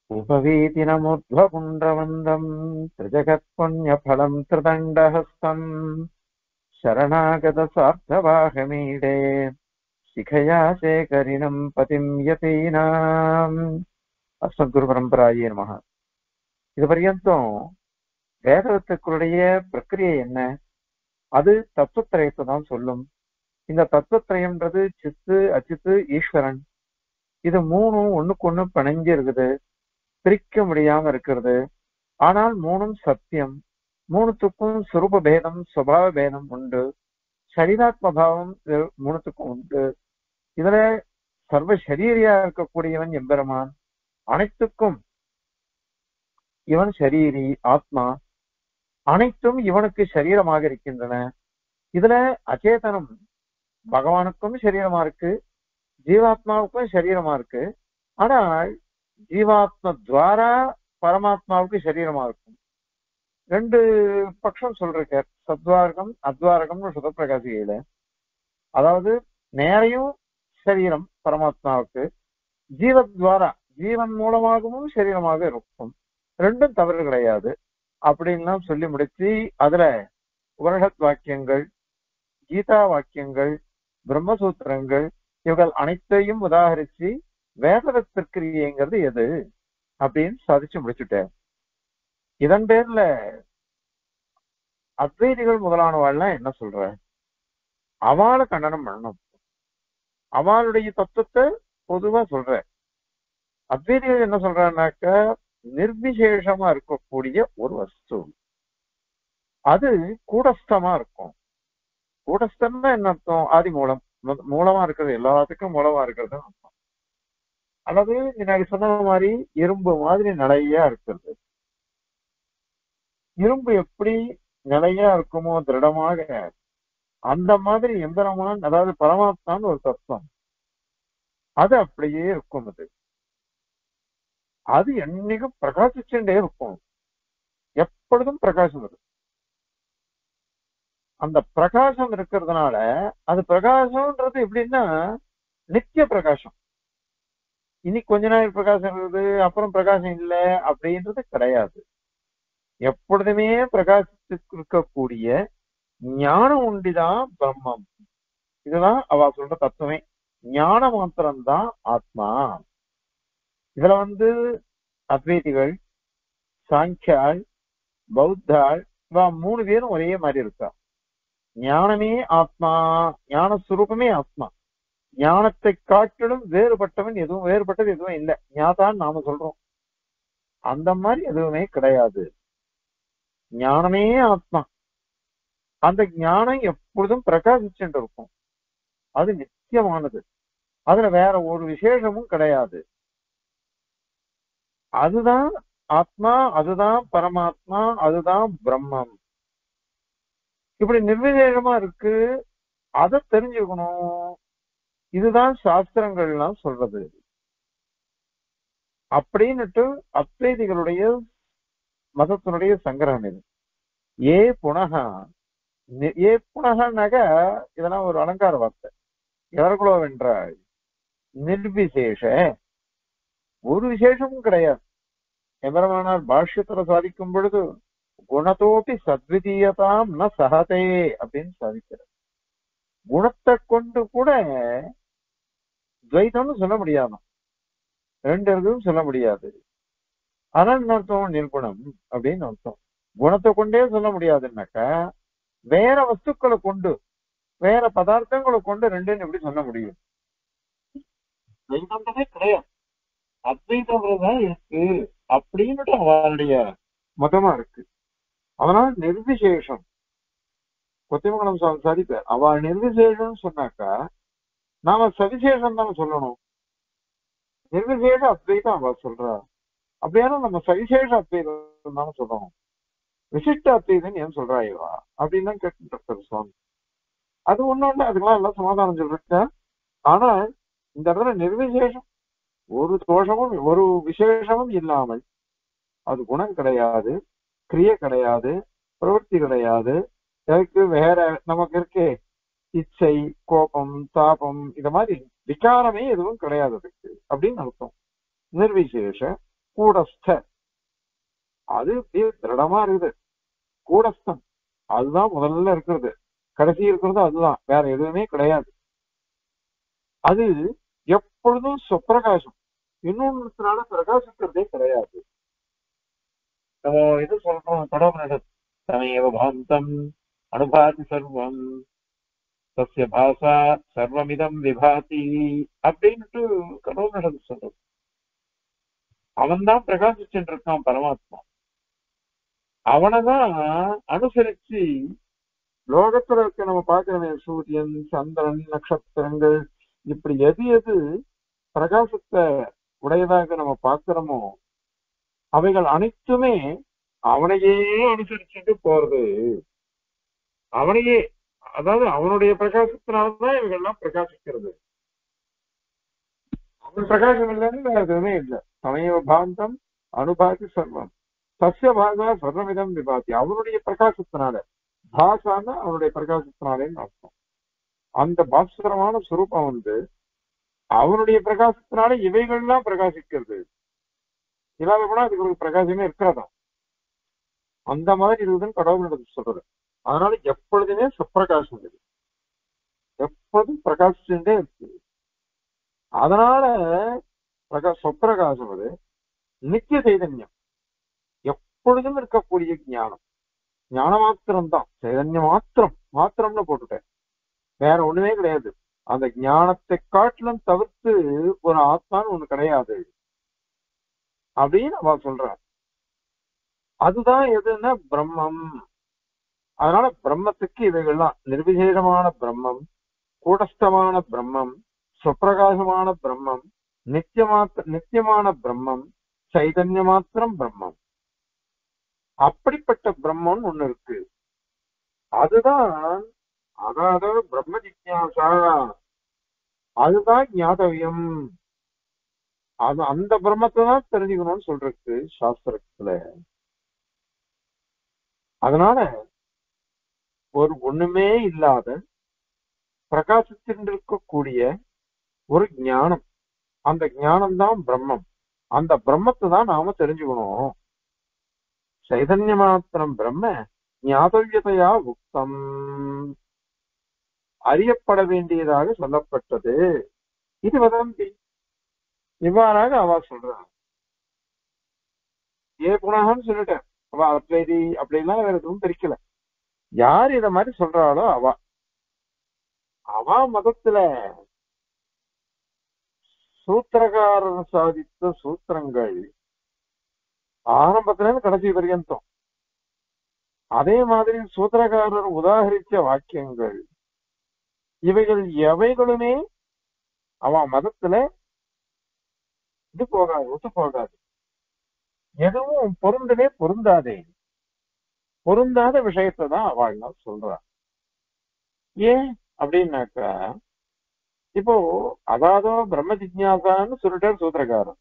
उपवीतिनमुद्ध्वपुण्ड्रवन्दम् त्रिजगत्पुण्यफलम् त्रिदण्डहस्तम् शरणागतस्वार्थवाहमीडे शिखया शेखरिणम् पतिम् यतीनाम् அஸ்மத்குருபரம்பராயே நமஹ. இது பர்யந்தம் வேதத்துக்குடைய பிரக்கிரியை என்ன, அது தத்துவத்திரயத்தை தான் சொல்லும். இந்த தத்துவத்திரயம்ன்றது சித்து அச்சித்து ஈஸ்வரன், இது மூணும் ஒண்ணுக்கு ஒண்ணு பிணைஞ்சு இருக்குது, பிரிக்க முடியாம இருக்கிறது. ஆனால் மூணும் சத்தியம். மூணுத்துக்கும் சுரூப பேதம் சுபாவ பேதம் உண்டு, சரீராத்ம பாவம் மூணுத்துக்கும் உண்டு. இதுல சர்வ சரீரியா இருக்கக்கூடியவன் எம்பெருமான், அனைத்துக்கும் இவன் ஷரீரி ஆத்மா, அனைத்தும் இவனுக்கு சரீரமாக இருக்கின்றன. இதுல அச்சேதனம் பகவானுக்கும் சரீரமா இருக்கு, ஜீவாத்மாவுக்கும் சரீரமா இருக்கு. ஆனால் ஜீவாத்மா துவாரா பரமாத்மாவுக்கு சரீரமா இருக்கும். ரெண்டு பட்சம் சொல்றார், சத்வாரகம் அத்வாரகம்னு சுதப்பிரகாசியில. அதாவது நேரையும் சரீரம் பரமாத்மாவுக்கு, ஜீவத்வாரா ஜீவன் மூலமாகவும் சரீரமாக இருக்கும். ரெண்டும் தவறு கிடையாது அப்படின்லாம் சொல்லி முடிச்சு, அதுல உபனிஷத் வாக்கியங்கள், கீதா வாக்கியங்கள், பிரம்மசூத்திரங்கள் இவர்கள் அனைத்தையும் உதாகரிச்சு வேதத்திற்கிரியங்கிறது எது அப்படின்னு சாதிச்சு முடிச்சுட்டார். இதன் பேர்ல அத்வைதிகள் முதலானவாள்லாம் என்ன சொல்ற, அவளை கண்டனம் பண்ணணும், அவளுடைய தத்துவத்தை பொதுவா சொல்ற. அத்வைதிகள் என்ன சொல்றான்னாக்க, நிர்விசேஷமா இருக்கக்கூடிய ஒரு வஸ்து அது கூடஸ்தமா இருக்கும். கூடஸ்தம்னா என்ன அர்த்தம்? ஆதி மூலம், மூலமா இருக்கிறது, எல்லாத்துக்கும் மூலமா இருக்கிறது அர்த்தம். அல்லது முன்னாடி சொன்ன மாதிரி இரும்பு மாதிரி நிலையா இருக்கிறது. இரும்பு எப்படி நிலையா இருக்குமோ திருடமாக, அந்த மாதிரி எம்பெருமான் அதாவது பரமாத்மான்னு ஒரு தத்துவம் அது அப்படியே இருக்கும். அது என்னைக்கும் பிரகாசிச்சுட்டே இருக்கும், எப்பொழுதும் பிரகாசம் இருக்கு. அந்த பிரகாசம் இருக்கிறதுனால அது பிரகாசம்ன்றது எப்படின்னா நித்திய பிரகாசம். இனி கொஞ்ச நாள் பிரகாசம் இருக்குது அப்புறம் பிரகாசம் இல்லை அப்படின்றது கிடையாது. எப்பொழுதுமே பிரகாசித்து இருக்கக்கூடிய ஞானம் உண்டிதான் பிரம்மம். இதுதான் அவ சொல்ற தத்துவமே. ஞான மாத்திரம்தான் ஆத்மா. இதுல அத்வைதிகள், சாங்கியாள், பௌத்தாள் மூணு பேரும் ஒரே மாதிரி இருக்கா. ஞானமே ஆத்மா, ஞான சுரூபமே ஆத்மா. ஞானத்தை காட்டிலும் வேறுபட்டது எதுவும் இல்லை. ஞாதான்னு நாம சொல்றோம், அந்த மாதிரி எதுவுமே கிடையாது. ஞானமே ஆத்மா. அந்த ஞானம் எப்பொழுதும் பிரகாசிச்சுட்டு இருக்கும், அது நித்தியமானது. அதுல வேற ஒரு விசேஷமும் கிடையாது. அதுதான் ஆத்மா, அதுதான் பரமாத்மா, அதுதான் பிரம்மம். இப்படி நிர்விசேஷமா இருக்கு, அதை தெரிஞ்சுக்கணும். இதுதான் சாஸ்திரங்கள்லாம் சொல்றது. அப்படின்னுட்டு அத்வைதிகளுடைய மதத்தினுடைய சங்கிரகம் இது. ஏ புனகா இதெல்லாம் ஒரு அலங்கார வார்த்தை. எவர்களோ வென்றால் நிர்விசேஷ, ஒரு விசேஷமும் கிடையாது. எம்பெருமானார் பாஷ்யத்துல சாதிக்கும் பொழுது குணத்தோப்பி சத்விதீயதாம் ந சகதே அப்படின்னு சாதிக்கிறார். குணத்தை கொண்டு கூட துவைதம்னு சொல்ல முடியாது, ரெண்டு இருக்குன்னு சொல்ல முடியாது. ஆனால் அர்த்தம் நிர்குணம் அப்படின்னு அர்த்தம். குணத்தை கொண்டே சொல்ல முடியாதுன்னாக்கா வேற வஸ்துக்களை கொண்டு, வேற பதார்த்தங்களை கொண்டு ரெண்டுன்னு எப்படி சொல்ல முடியும்? துவைதம்ன்றதே கிடையாது, அத்வைதம் இருக்கு அப்படின்னுட்டு அவளுடைய மதமா இருக்கு. அதனால நிர்விசேஷம் கொத்திமங்கலம் சுவாமி சாதிப்பார். அவள் நிர்விசேஷம் சொன்னாக்கா நாம சவிசேஷம் தானே சொல்லணும். நிர்விசேஷ அத்வைதம் அவ சொல்றா, அப்படியான நம்ம சவிசேஷ அத்வைதம் தானே சொல்லணும். விசிஷ்ட அத்வைதம் ஏன் சொல்றா இவா அப்படின்னு தான் கேட்டு சுவாமி. அது ஒண்ணு அதுக்கெல்லாம் எல்லாம் சமாதானம் சொல்லிருக்க. ஆனா இந்த இடத்துல நிர்விசேஷம், ஒரு தோஷமும் ஒரு விசேஷமும் இல்லாமல், அது குணம் கிடையாது, கிரியை கிடையாது, பிரவൃத்தி கிடையாது. எனக்கு வேற நமக்கு இருக்கே இச்சை, கோபம், தாபம், இந்த மாதிரி விகாரமே எதுவும் கிடையாது அதுக்கு அப்படின்னு அர்த்தம். நிர்விசேஷ கூடஸ்த, அது அப்படியே திருடமா இருக்குது. கூடஸ்தம் அதுதான் முதல்ல இருக்கிறது, கடைசி இருக்கிறது அதுதான், வேற எதுவுமே கிடையாது. அது எப்பொழுதும் சொப்பிரகாசம், இன்னொன்னுனால பிரகாசிக்கிறதே கிடையாது. நம்ம இது சொல்றோம் தொடர்பு, தமேவ பாந்தம் அனுபாதி சர்வம் தஸ்ய பாசா சர்வமிதம் விபாதி அப்படின்ட்டு கடவுள் சொல்றது. அவன் தான் பிரகாசிச்சுட்டு இருக்கான் பரமாத்மா. அவனைதான் அனுசரிச்சு லோகத்துல இருக்க நம்ம பார்க்கிறோமே, சூரியன் சந்திரன் நட்சத்திரங்கள், இப்படி எது எது பிரகாசத்தை உடையதாக நம்ம பார்க்கிறோமோ அவைகள் அனைத்துமே அவனையே அனுசரிச்சுட்டு போறது. அவனையே, அதாவது அவனுடைய பிரகாசத்தினால்தான் இவைகள்லாம் பிரகாசிக்கிறது. அவன் பிரகாசம் இல்லைன்னு வேற எதுவுமே இல்லை. சமய பாந்தம் அனுபாதி சர்வம் சசிய பாகா சர்வமிதம் விபாதி, அவனுடைய பிரகாசத்தினால, பாசான அவனுடைய பிரகாசத்தினாலேன்னு அர்த்தம். அந்த பாஸ்கரமான சுரூபம் அவனுடைய பிரகாசத்தினால இவைகள்லாம் பிரகாசிக்கிறது. இல்லாத கூட அதுக்கு ஒரு பிரகாசமே இருக்கிறதா, அந்த மாதிரி இருக்குதுன்னு கடவுள் சொல்றது. அதனால எப்பொழுதுமே சுப்பிரகாசம் இருக்கு, எப்பொழுதும் பிரகாசிச்சுட்டே இருக்கு. அதனால சொப்பிரகாசம் அது நித்திய சைதன்யம், எப்பொழுதும் இருக்கக்கூடிய ஞானம். ஞான மாத்திரம் தான், சைதன்யம் மாத்திரம், மாத்திரம்னு போட்டுட்டேன், வேற ஒண்ணுமே கிடையாது. அந்த ஞானத்தை காட்டிலும் தவிர்த்து ஒரு ஆத்மான்னு ஒண்ணு கிடையாது அப்படின்னு அவ சொல்றான். அதுதான் எதுன்னா பிரம்மம். அதனால பிரம்மத்துக்கு இவைகள்லாம் நிர்விசேஷமான பிரம்மம், கூடஸ்தமான பிரம்மம், சுப்பிரகாசமான பிரம்மம், நித்தியமான பிரம்மம், சைதன்ய மாத்திரம் பிரம்மம், அப்படிப்பட்ட பிரம்மன் ஒண்ணு இருக்கு. அதுதான், அதாவது பிரம்ம ஜிக்ஞாசா, அதுதான் ஞாதவியம். அது அந்த பிரம்மத்தை தான் தெரிஞ்சுக்கணும்னு சொல்றது சாஸ்திரத்துல. அதனால ஒரு ஒண்ணுமே இல்லாத பிரகாசித்திருக்கக்கூடிய ஒரு ஞானம், அந்த ஞானம் தான் பிரம்மம். அந்த பிரம்மத்தை தான் நாம தெரிஞ்சுக்கணும். சைதன்ய மாத்திரம் பிரம்ம ஞாதவியதையா உக்தம், அறியப்பட வேண்டியதாக சொல்லப்பட்டது. இது வதந்தி, இவ்வாறாக அவ சொல்றான். ஏ குணாகன்னு சொல்லிட்டேன், அவ அத்வைதி அப்படிலாம் வேற எதுவும் பிரிக்கல. யார் இத மாதிரி சொல்றாளோ அவ அவ மதத்துல சூத்திரகாரன் சாதித்த சூத்திரங்கள் ஆரம்பத்துல இருந்து கடைசி பர்யந்தம், அதே மாதிரி சூத்திரகாரர் உதாகரிச்ச வாக்கியங்கள், இவைகள் எவைகளுமே அவ மதத்துல இது போகாது, ஒத்து போகாது. எதுவும் பொருந்தவே பொருந்தாதே, பொருந்தாத விஷயத்தை தான் அவள் சொல்றா. ஏன் அப்படின்னாக்கா, இப்போ அதாவது பிரம்ம ஜிக்ஞாசான்னு சொல்லிட்டார் சூத்திரக்காரன்.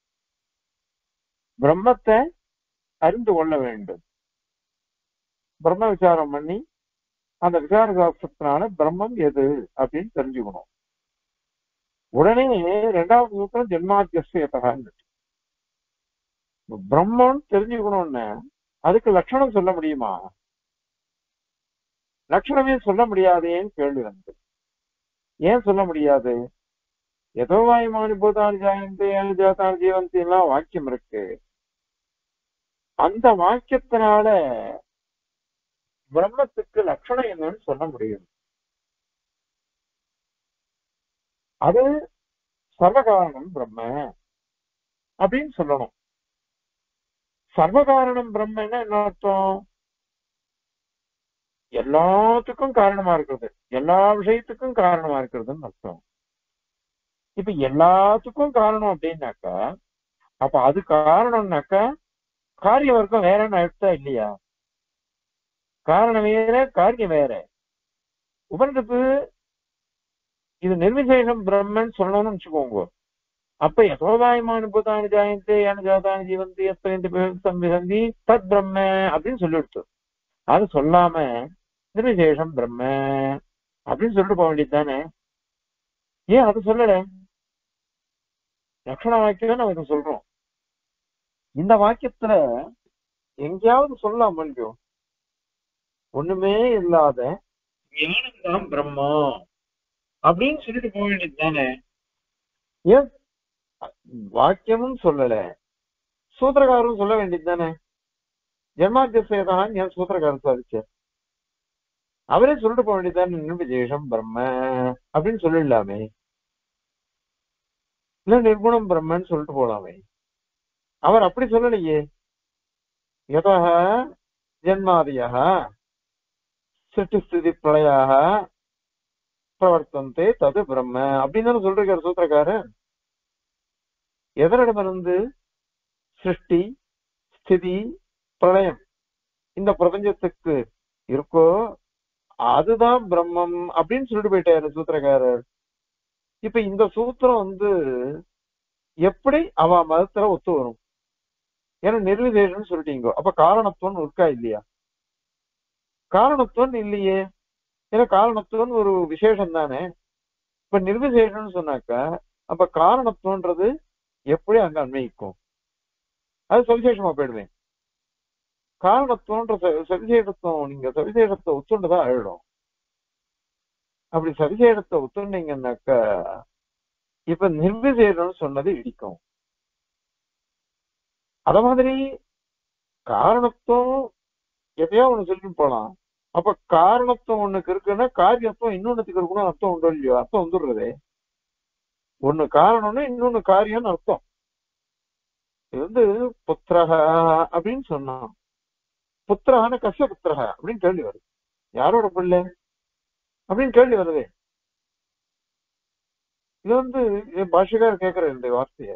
பிரம்மத்தை அறிந்து கொள்ள வேண்டும், பிரம்ம விசாரம் பண்ணி அந்த விசார சாஸ்திரத்தினால பிரம்மம் எது அப்படின்னு தெரிஞ்சுக்கணும். உடனே ரெண்டாவது சூத்திரம் ஜென்மாத்தியஸ்தகான்னு, பிரம்மன் தெரிஞ்சுக்கணும்னு அதுக்கு லட்சணம் சொல்ல முடியுமா? லட்சணமே சொல்ல முடியாதேன்னு கேள்வி வந்து. ஏன் சொல்ல முடியாது? எதோ வாயுமானி பூதானி ஜாயந்தி ஜாத்தானி ஜீவந்தி எல்லாம் வாக்கியம் இருக்கு. அந்த வாக்கியத்தினால பிரம்மத்துக்கு லட்சணம் என்னன்னு சொல்ல முடியும். அது சர்வகாரணம் பிரம்ம அப்படின்னு சொல்லணும். சர்வகாரணம் பிரம்மன்னா என்ன அர்த்தம்? எல்லாத்துக்கும் காரணமா இருக்கிறது, எல்லா விஷயத்துக்கும் காரணமா இருக்கிறதுன்னு அர்த்தம். இப்ப எல்லாத்துக்கும் காரணம் அப்படின்னாக்கா, அப்ப அது காரணம்னாக்கா காரிய வர்க்கம் வேற என்ன எடுத்தா இல்லையா? காரணம் வேற, காரியம் வேற. உபனிடத்து இது நிர்விசேஷம் பிரம்மன் சொல்லணும்னு வச்சுக்கோங்க. அப்ப யதோதாயமான பூதானி ஜாயந்தே யான ஜாதானி ஜீவந்தி சம்விசந்தி தத் பிரம்ம அப்படின்னு சொல்லிடுச்சு. அது சொல்லாம நிர்விசேஷம் பிரம்ம அப்படின்னு சொல்லிட்டு போக வேண்டியது தானே. ஏன் அது சொல்லல? லட்சண வாக்கியம் நம்ம இதை சொல்றோம். இந்த வாக்கியத்துல எங்கேயாவது சொல்லலாம் இல்லையோ, ஒண்ணுமே இல்லாத ஞானம் தான் பிரம்மா அப்படின்னு சொல்லிட்டு போக வேண்டியது தானே? ஏன் வாக்கியமும் சொல்லல, சூத்திரக்காரரும் சொல்ல வேண்டியது தானே? ஜென்மாத்தியதான் ஏன் சூத்திரக்காரர் சாதிச்சார்? அவரே சொல்லிட்டு போக வேண்டியதுதானே, விசேஷம் பிரம்ம அப்படின்னு சொல்லிடலாமே, இல்ல நிர்குணம் பிரம்மன்னு சொல்லிட்டு போலாமே. அவர் அப்படி சொல்லலையே. யதா ஜென்மாதியாக சிருஷ்டிஸ்திதி பிரளயாக பிரவர்த்தந்தே தது பிரம்ம அப்படின்னு தானே சொல்றாரு சூத்திரக்காரர். எதனிடமிருந்து சிருஷ்டி ஸ்திதி பிரளயம் இந்த பிரபஞ்சத்துக்கு இருக்கோ அதுதான் பிரம்மம் அப்படின்னு சொல்லிட்டு போயிட்டாரு சூத்திரக்காரர். இப்ப இந்த சூத்திரம் எப்படி அவ மதத்துல ஒத்து வரும்? ஏன்னா நிர்விசேஷம்னு சொல்லிட்டீங்க, அப்ப காரணத்துவம் இருக்கா இல்லையா? காரணத்துவம் இல்லையே, ஏன்னா காரணத்துவம் ஒரு விசேஷம் தானே. இப்ப நிர்விசேஷம்னு சொன்னாக்கா அப்ப காரணத்துவன்றது எப்படி அங்க அன்வயிக்கும்? அது சவிசேஷமா போயிடுவேன். காரணத்துவன்ற சவிசேஷத்துவம் நீங்க சவிசேஷத்தை ஒத்துண்டுதான் ஆயிடும். அப்படி சவிசேஷத்தை ஒத்துண்டீங்கன்னாக்கா இப்ப நிர்விசேஷம்னு சொன்னது இடிக்கும். அத மாதிரி காரணத்துவம் எதையோ ஒண்ணு சொல்லிட்டு போலாம். அப்ப காரணத்துவம் ஒண்ணுக்கு இருக்குன்னா காரியத்துவம் இன்னொன்னுக்கு இருக்கணும் அர்த்தம் உண்டு இல்லையோ? அர்த்தம் வந்துடுறது. ஒண்ணு காரணம்னு இன்னொன்னு காரியம்னு அர்த்தம். இது புத்திரக அப்படின்னு சொன்னான். புத்திரகான கஷ்ய புத்திரக அப்படின்னு கேள்வி வருது. யாரோட பிள்ளை அப்படின்னு கேள்வி வருது. இது பாஷகாரர் கேட்கிற இந்த வார்த்தைய.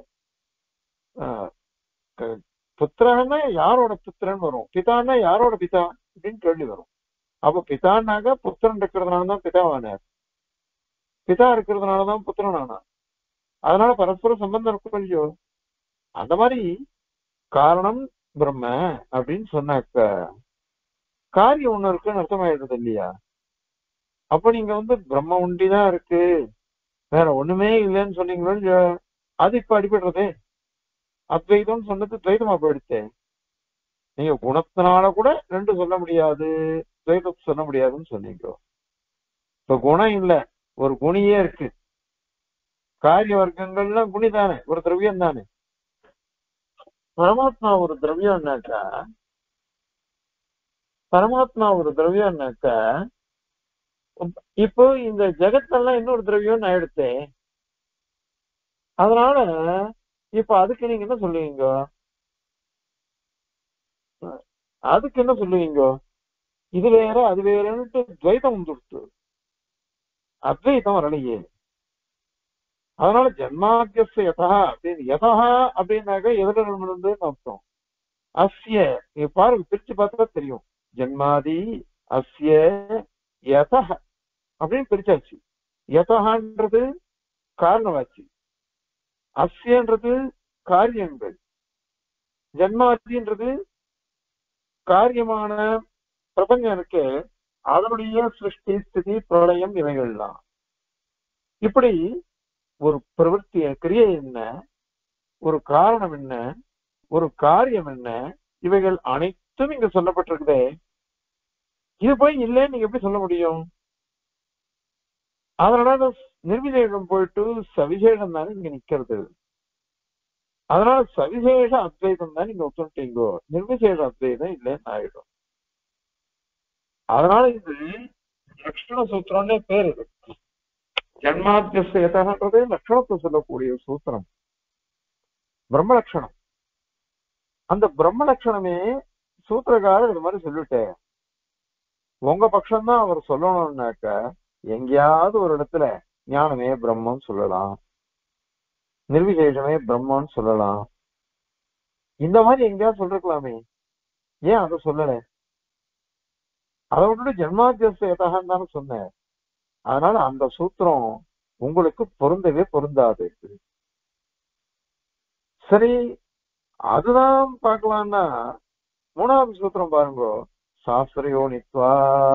புத்திரன்னா யாரோட புத்திரன்னு வரும், பிதான்னா யாரோட பிதா அப்படின்னு கேள்வி வரும். அப்ப பிதான்னாக புத்திரன் இருக்கிறதுனாலதான் பிதாவானார், பிதா இருக்கிறதுனாலதான் புத்திரன் ஆனார். அதனால பரஸ்பர சம்பந்தம் இருக்கும் இல்லையோ? அந்த மாதிரி காரணம் பிரம்ம அப்படின்னு சொன்னாக்க காரியம் ஒண்ணு இருக்குன்னு அர்த்தமாயிடுறது இல்லையா? அப்ப நீங்க பிரம்ம ஒண்டிதான் இருக்கு வேற ஒண்ணுமே இல்லைன்னு சொன்னீங்களோ இல்லையோ? அது இப்ப அடிபடுறதே. அத்வைதம்னு சொன்னது துவைதமா போயிடுச்சு. நீங்க குணத்தினால கூட ரெண்டு சொல்ல முடியாது, துவைதம் சொல்ல முடியாதுன்னு சொன்னீங்க. இப்ப குணம் இல்ல, ஒரு குணியே இருக்கு. காரிய வர்க்கங்கள்லாம் குணி தானே, ஒரு திரவியம் தானே. பரமாத்மா ஒரு திரவியம்னாக்கா பரமாத்மா ஒரு திரவியம்னாக்கா இப்போ இந்த ஜெகத்தெல்லாம் இன்னொரு திரவியம்னு ஆயிடுச்சு. அதனால இப்ப அதுக்கு நீங்க என்ன சொல்லுவீங்க? அதுக்கு என்ன சொல்லுவீங்க? இது வேற அது வேறன்ட்டு துவைதம் வந்துடுச்சு, அத்வைதம் வரலையே. அதனால ஜென்மாத்தியச யதா அப்படின்னு யதா அப்படின்னாக்க எதிரிலிருந்து அர்த்தம். அஸ்ய நீங்க பாருங்க, பிரிச்சு பார்த்தா தெரியும். ஜென்மாதி அஸ்ய யத அப்படின்னு பிரிச்சாச்சு. யதன்றது காரணவாச்சு, அஸ்யன்றது காரியங்கள், ஜென்மாதின்றது காரியமான பிரபஞ்சம் இருக்கு, அதனுடைய சிருஷ்டி ஸ்திதி பிரளயம் இவைகள்லாம். இப்படி ஒரு பிரவൃத்தி கிரியை என்ன, ஒரு காரணம் என்ன, ஒரு காரியம் என்ன, இவைகள் அனைத்தும் இங்க சொல்லப்பட்டிருக்குதே. இது போய் இல்லைன்னு நீங்க எப்படி சொல்ல முடியும்? அதனால நிர்விசேஷம் போயிட்டு சவிசேஷம் தானே இங்க நிக்கிறது. அதனால சவிசேஷ அத்வைதம் தான் நீங்க ஒத்துட்டீங்கோ, நிர்விசேஷ அத்வைதம் இல்லைன்னு ஆயிடும். அதனால இது லட்சண சூத்திரம்னே பேரு. ஜன்மாத்தியசேதன்றதே லட்சணத்தை சொல்லக்கூடிய சூத்திரம், பிரம்ம லட்சணம். அந்த பிரம்ம லட்சணமே சூத்திரக்காரர் இது மாதிரி சொல்லிட்டேன். உங்க பட்சம்தான் அவர் சொல்லணும்னாக்க எங்கேயாவது ஒரு இடத்துல ஞானமே பிரம்மன்னு சொல்லலாம், நிர்விசேஷமே பிரம்மன்னு சொல்லலாம். இந்த மாதிரி எங்கேயாவது சொல்லிருக்கலாமே, ஏன் அதை சொல்லல? அதை விட்டுட்டு ஜென்மாத்தியசேதகான்னு தானே சொன்னேன். அதனால அந்த சூத்திரம் உங்களுக்கு பொருந்தவே பொருந்தாது. சரி, அதுதான் பார்க்கலாம்னா மூணாவது சூத்திரம் பாருங்க. சாஸ்திரயோனித்வா,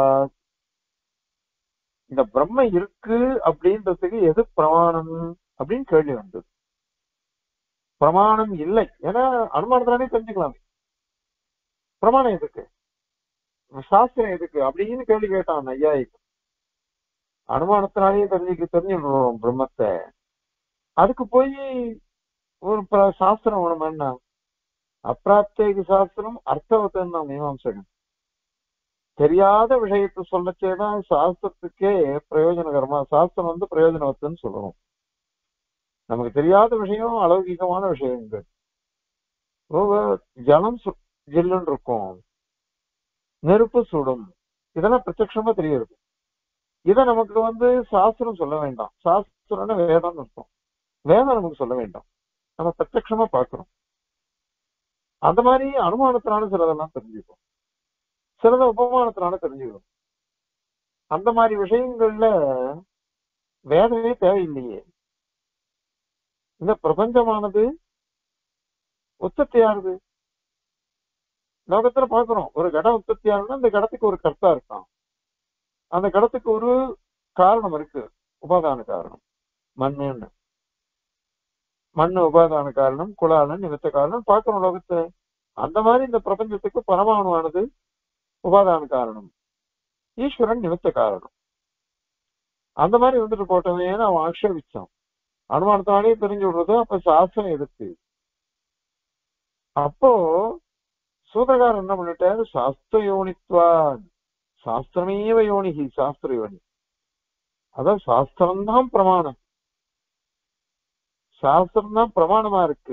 இந்த பிரம்ம இருக்கு அப்படின்றதுக்கு எது பிரமாணம் அப்படின்னு கேள்வி வந்தது. பிரமாணம் இல்லை. ஏன்னா அனுமானத்தினாலே தெரிஞ்சுக்கலாம். பிரமாணம் எதுக்கு, சாஸ்திரம் எதுக்கு அப்படின்னு கேள்வி கேட்டான் ஐயா. அனுமானத்தினாலேயே தெரிஞ்சுக்கணும் பிரம்மத்தை. அதுக்கு போய் ஒரு சாஸ்திரம் வேணும் என்ன? அப்பிராப்தேக சாஸ்திரம் அர்த்தவத்தன் மீமாம்சகன். தெரியாத விஷயத்தை சொல்லச்சேதான் சாஸ்திரத்துக்கே பிரயோஜனகரமா, சாஸ்திரம் பிரயோஜனவத்துன்னு சொல்லணும். நமக்கு தெரியாத விஷயம் அலௌகிகமான விஷயங்கள். ஜலம் ஜில்லுன்னு இருக்கும், நெருப்பு சுடும், இதெல்லாம் பிரத்யட்சமா தெரியுது. இதை நமக்கு சாஸ்திரம் சொல்ல வேண்டாம். சாஸ்திரம்னு வேதம்னு இருக்கும், வேதம் நமக்கு சொல்ல வேண்டாம், நம்ம பிரத்யட்சமா பாக்குறோம். அந்த மாதிரி அனுமானத்தினால சிலதெல்லாம் தெரிஞ்சுக்கும், சிலத உபமானத்தினால தெரிஞ்சுக்கணும். அந்த மாதிரி விஷயங்கள்ல வேதமே தேவையில்லையே. இந்த பிரபஞ்சமானது உற்பத்தியாகுது. லோகத்துல பாக்குறோம், ஒரு கடம் உற்பத்தி ஆகுதுன்னா அந்த கடத்துக்கு ஒரு கர்த்தா இருக்கான், அந்த கடத்துக்கு ஒரு காரணம் இருக்கு, உபாதான காரணம். மண்ணுன்னு மண்ணு உபாதான காரணம், குலாலன் நிமித்த காரணம் பாக்குறோம் லோகத்துல. அந்த மாதிரி இந்த பிரபஞ்சத்துக்கு பரமாணுவானது உபாதான காரணம், ஈஸ்வரன் நிமித்த காரணம். அந்த மாதிரி போட்டவன் அவன் ஆக்ஷேபிச்சான். அனுமானத்தினாலே தெரிஞ்சு விடுறது. அப்ப சாஸ்திரம் எதுக்கு? அப்போ சூதகாரன் என்ன பண்ணிட்டாரு? சாஸ்திர யோனித்வான், சாஸ்திரமேவ யோனிகி, சாஸ்திர யோனி. அதான் சாஸ்திரம்தான் பிரமாணம், சாஸ்திரம் தான் பிரமாணமா இருக்கு.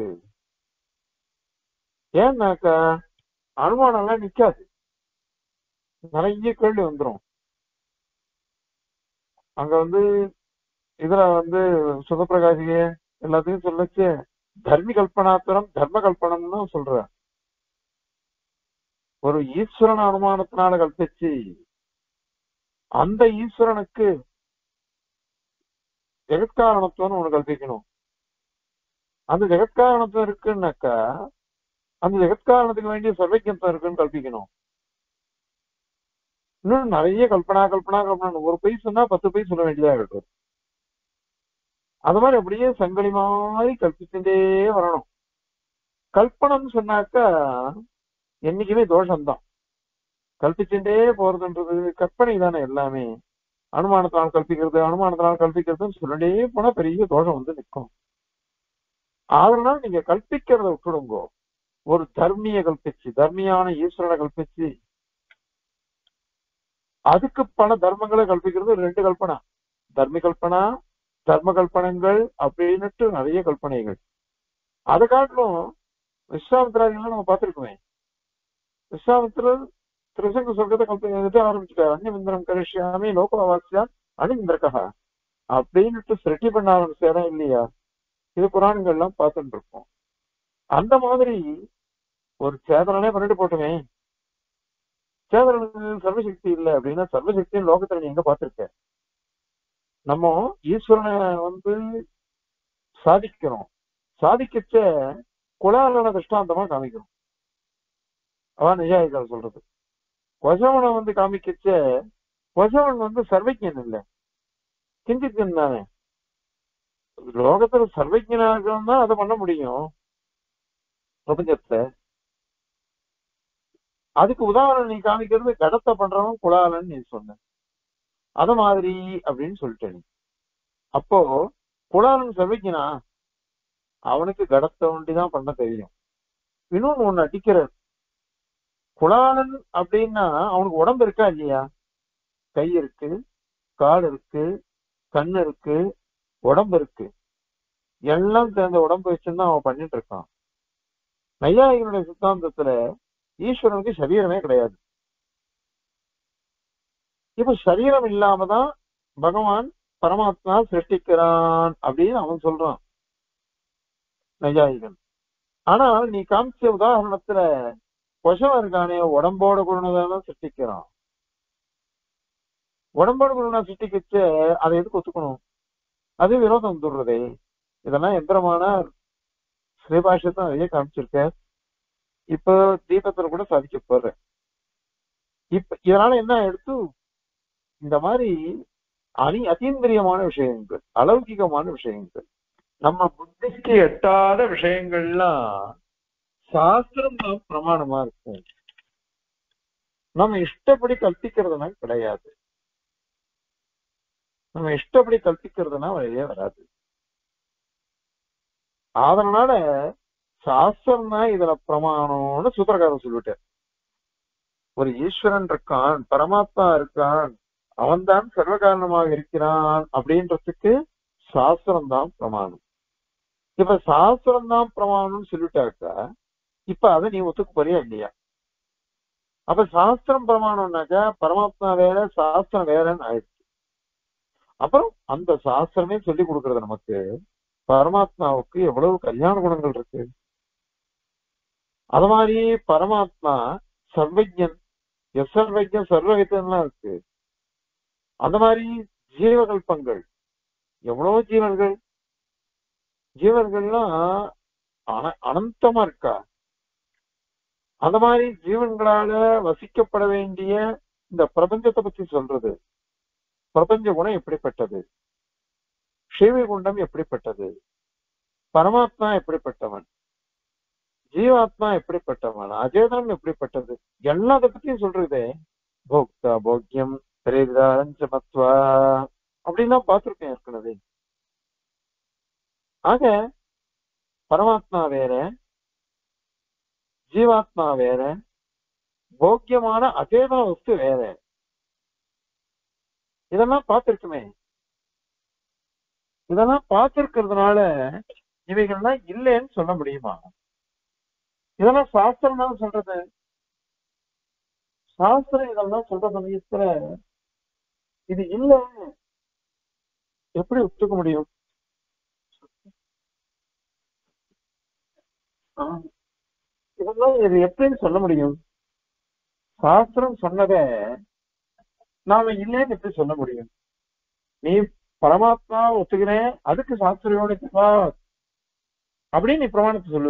ஏன்னாக்கா அனுமானம் எல்லாம் நிக்காது, நிறைய கேள்வி வந்துடும். அங்க இதுல சுகப்பிரகாசிக எல்லாத்தையும் சொல்லச்சு தர்மி கல்பனாத்திரம் தர்ம கல்பனம்னு சொல்ற. ஒரு ஈஸ்வரன் அனுமானத்தினால கல்பிச்சு அந்த ஈஸ்வரனுக்கு ஜெகத்காரணத்துவம் ஒண்ணு கல்பிக்கணும். அந்த ஜெகத்காரணத்துவம் இருக்குன்னாக்கா அந்த ஜெகத்காரணத்துக்கு வேண்டிய சர்வஜத்துவம் இருக்குன்னு கல்பிக்கணும். இன்னும் நிறைய கல்பனா கல்பனா கல்பனா, ஒரு பொய் சொன்னா 10 பொய் சொல்ல வேண்டியதா இருக்கும். அது மாதிரி அப்படியே சங்கிலி மாதிரி கல்பிச்சுட்டே வரணும். கல்பனம்னு சொன்னாக்கா என்னைக்குமே தோஷம்தான். கல்பிச்சுட்டே போறதுன்றது கற்பனை தானே எல்லாமே. அனுமானத்தினால் கல்பிக்கிறது, அனுமானத்தினால் கல்பிக்கிறதுன்னு சொல்லிட்டே போனா பெரிய தோஷம் நிற்கும். அதனால நீங்க கல்பிக்கிறத விட்டுடுங்கோ. ஒரு தர்மிய கல்பிச்சு, தர்மியான ஈஸ்வரனை கல்பிச்சு அதுக்கு பல தர்மங்களை கல்பிக்கிறது 2 கல்பனா. தர்மி கல்பனா, தர்ம கல்பனங்கள் அப்படின்னுட்டு நிறைய கல்பனைகள். அதை காட்டிலும் விஸ்வாமித்திராதிகள்லாம் நம்ம பார்த்திருக்கோமே. விஸ்வாமித்திரர் திரிசங்க சொர்க்கத்தை கல்பனை ஆரம்பிச்சுட்டார். அந்நியமிந்திரம் கரிஷ்யாமி லோகவாசியா அணிந்திரகா அப்படின்னுட்டு சிருஷ்டி பண்ண ஆரம்பிச்சாரா இல்லையா? இது புராணங்கள்லாம் பார்த்துட்டு இருக்கோம். அந்த மாதிரி ஒரு சேதனே பண்ணிட்டு போட்டுமே. சேதனுக்கு சர்வசக்தி இல்லை அப்படின்னா சர்வசக்தியின் லோகத்துல நீ எங்க பார்த்திருக்க? நம்ம ஈஸ்வரனை சாதிக்கிறோம், சாதிக்கச்ச குலாலன திருஷ்டாந்தமா காமிக்கிறோம். அவன் நிஜாயிகள் சொல்றது. கொசவனை காமிக்கச்ச கொசவன் சர்வஜன் இல்லை, கிஞ்சித்தன் தானே. லோகத்துல சர்வஜனாக தான் அதை பண்ண முடியும் பிரபஞ்சத்தை. அதுக்கு உதாரணம் நீ காமிக்கிறது கடத்தை பண்றவன் குலாலன்னு நீ சொன்ன. அத மாதிரி அப்படின்னு சொல்லிட்ட நீ. அப்போ குலாலன் சர்வஜனா, அவனுக்கு கடத்தை ஒண்டிதான் பண்ண தெரியும். இன்னொன்னு ஒண்ணு அடிக்கிற குலாலன் அப்படின்னா அவனுக்கு உடம்பு இருக்கா இல்லையா? கை இருக்கு, கால் இருக்கு, கண்ணு இருக்கு, உடம்பு இருக்கு. எல்லாம் சேர்ந்த உடம்பு வச்சுதான் அவன் பண்ணிட்டு இருக்கான். நையாயிகனுடைய சித்தாந்தத்துல ஈஸ்வரனுக்கு சரீரமே கிடையாது. இப்ப சரீரம் இல்லாமதான் பகவான் பரமாத்மா சிருஷ்டிக்கிறான் அப்படின்னு அவன் சொல்றான் நையாயிகன். ஆனால் நீ காமிச்ச உதாரணத்துல கொசவன் இருக்கானே உடம்போட குருணதான் சிருஷ்டிக்கிறான். உடம்போட குருணா சிருஷ்டிக்கிச்ச அதை எதுக்கு ஒத்துக்கணும்? அது விரோதம் வந்துடுறதே. இதெல்லாம் எந்திரமான ஸ்ரீபாஷத்தான் நிறைய காமிச்சிருக்க. இப்ப தீபத்துல கூட சாதிக்க போற. இப்ப இதனால என்ன எடுத்து இந்த மாதிரி அதீந்திரியமான விஷயங்கள், அலௌகிகமான விஷயங்கள், நம்ம புத்திக்கு எட்டாத விஷயங்கள்லாம் சாஸ்திரம் தான் பிரமாணமா இருக்கும். நம்ம இஷ்டப்படி கல்பிக்கிறதுனா கிடையாது. நம்ம இஷ்டப்படி கல்பிக்கிறதுனா வழியே வராது. அதனால சாஸ்திரம் தான் இதுல பிரமாணம்னு சூத்திரக்காரன் சொல்லிட்டார். ஒரு ஈஸ்வரன் இருக்கான், பரமாத்மா இருக்கான், அவன்தான் சர்வ காரணமாக இருக்கிறான் அப்படின்றதுக்கு சாஸ்திரம் தான் பிரமாணம். இப்ப சாஸ்திரம் தான் பிரமாணம்னு சொல்லிட்டாக்கா இப்ப அதை நீ ஒத்துக்க போறியா இல்லையா? அப்ப சாஸ்திரம் பிரமாணம்னாக்கா பரமாத்மா வேற சாஸ்திரம் வேறன்னு ஆயிடுச்சு. அப்புறம் அந்த சாஸ்திரமே சொல்லி கொடுக்கறது நமக்கு பரமாத்மாவுக்கு எவ்வளவு கல்யாண குணங்கள் இருக்கு. அது மாதிரி பரமாத்மா சர்வஜன், எசர்வஜன், சர்வவித்தன்லாம் இருக்கு. அந்த மாதிரி ஜீவகல்பங்கள் எவ்வளவு ஜீவன்கள், ஜீவன்கள்லாம் அனந்தமா இருக்கா. அந்த மாதிரி ஜீவன்களால வசிக்கப்பட வேண்டிய இந்த பிரபஞ்சத்தை பத்தி சொல்றது. பிரபஞ்ச குணம் எப்படிப்பட்டது, ஸ்ரீவைகுண்டம் எப்படிப்பட்டது, பரமாத்மா எப்படிப்பட்டவன், ஜீவாத்மா எப்படிப்பட்டவன், அஜேதனம் எப்படிப்பட்டது, எல்லாத்த பத்தியும் சொல்றதே. போக்தா போக்கியம் திரைவிதாரஞ்சமத்வா அப்படின்னா பார்த்திருக்கேன் ஏற்கனவே. ஆக பரமாத்மா வேற, ஜீவாத்மா வேற, போக்கியமான அச்சேதன வஸ்து வேற. இதெல்லாம் பார்த்திருக்குமே. இதெல்லாம் பார்த்திருக்கிறதுனால இவைகள்லாம் இல்லைன்னு சொல்ல முடியுமா? இதெல்லாம் சாஸ்திரம் தான் சொல்றது. சாஸ்திரம் இதெல்லாம் சொல்ற சமயத்துல இது இல்ல எப்படி ஒத்துக்க முடியும்? ஆஹ் இதெல்லாம் இது எப்படின்னு சொல்ல முடியும்? சாஸ்திரம் சொன்னதை நாம இல்லைன்னு எப்படி சொல்ல முடியும்? நீ பரமாத்மா ஒத்துக்கிறேன், அதுக்கு சாஸ்திரியோட அப்படின்னு நீ பிரமாணத்தை சொல்லுவ.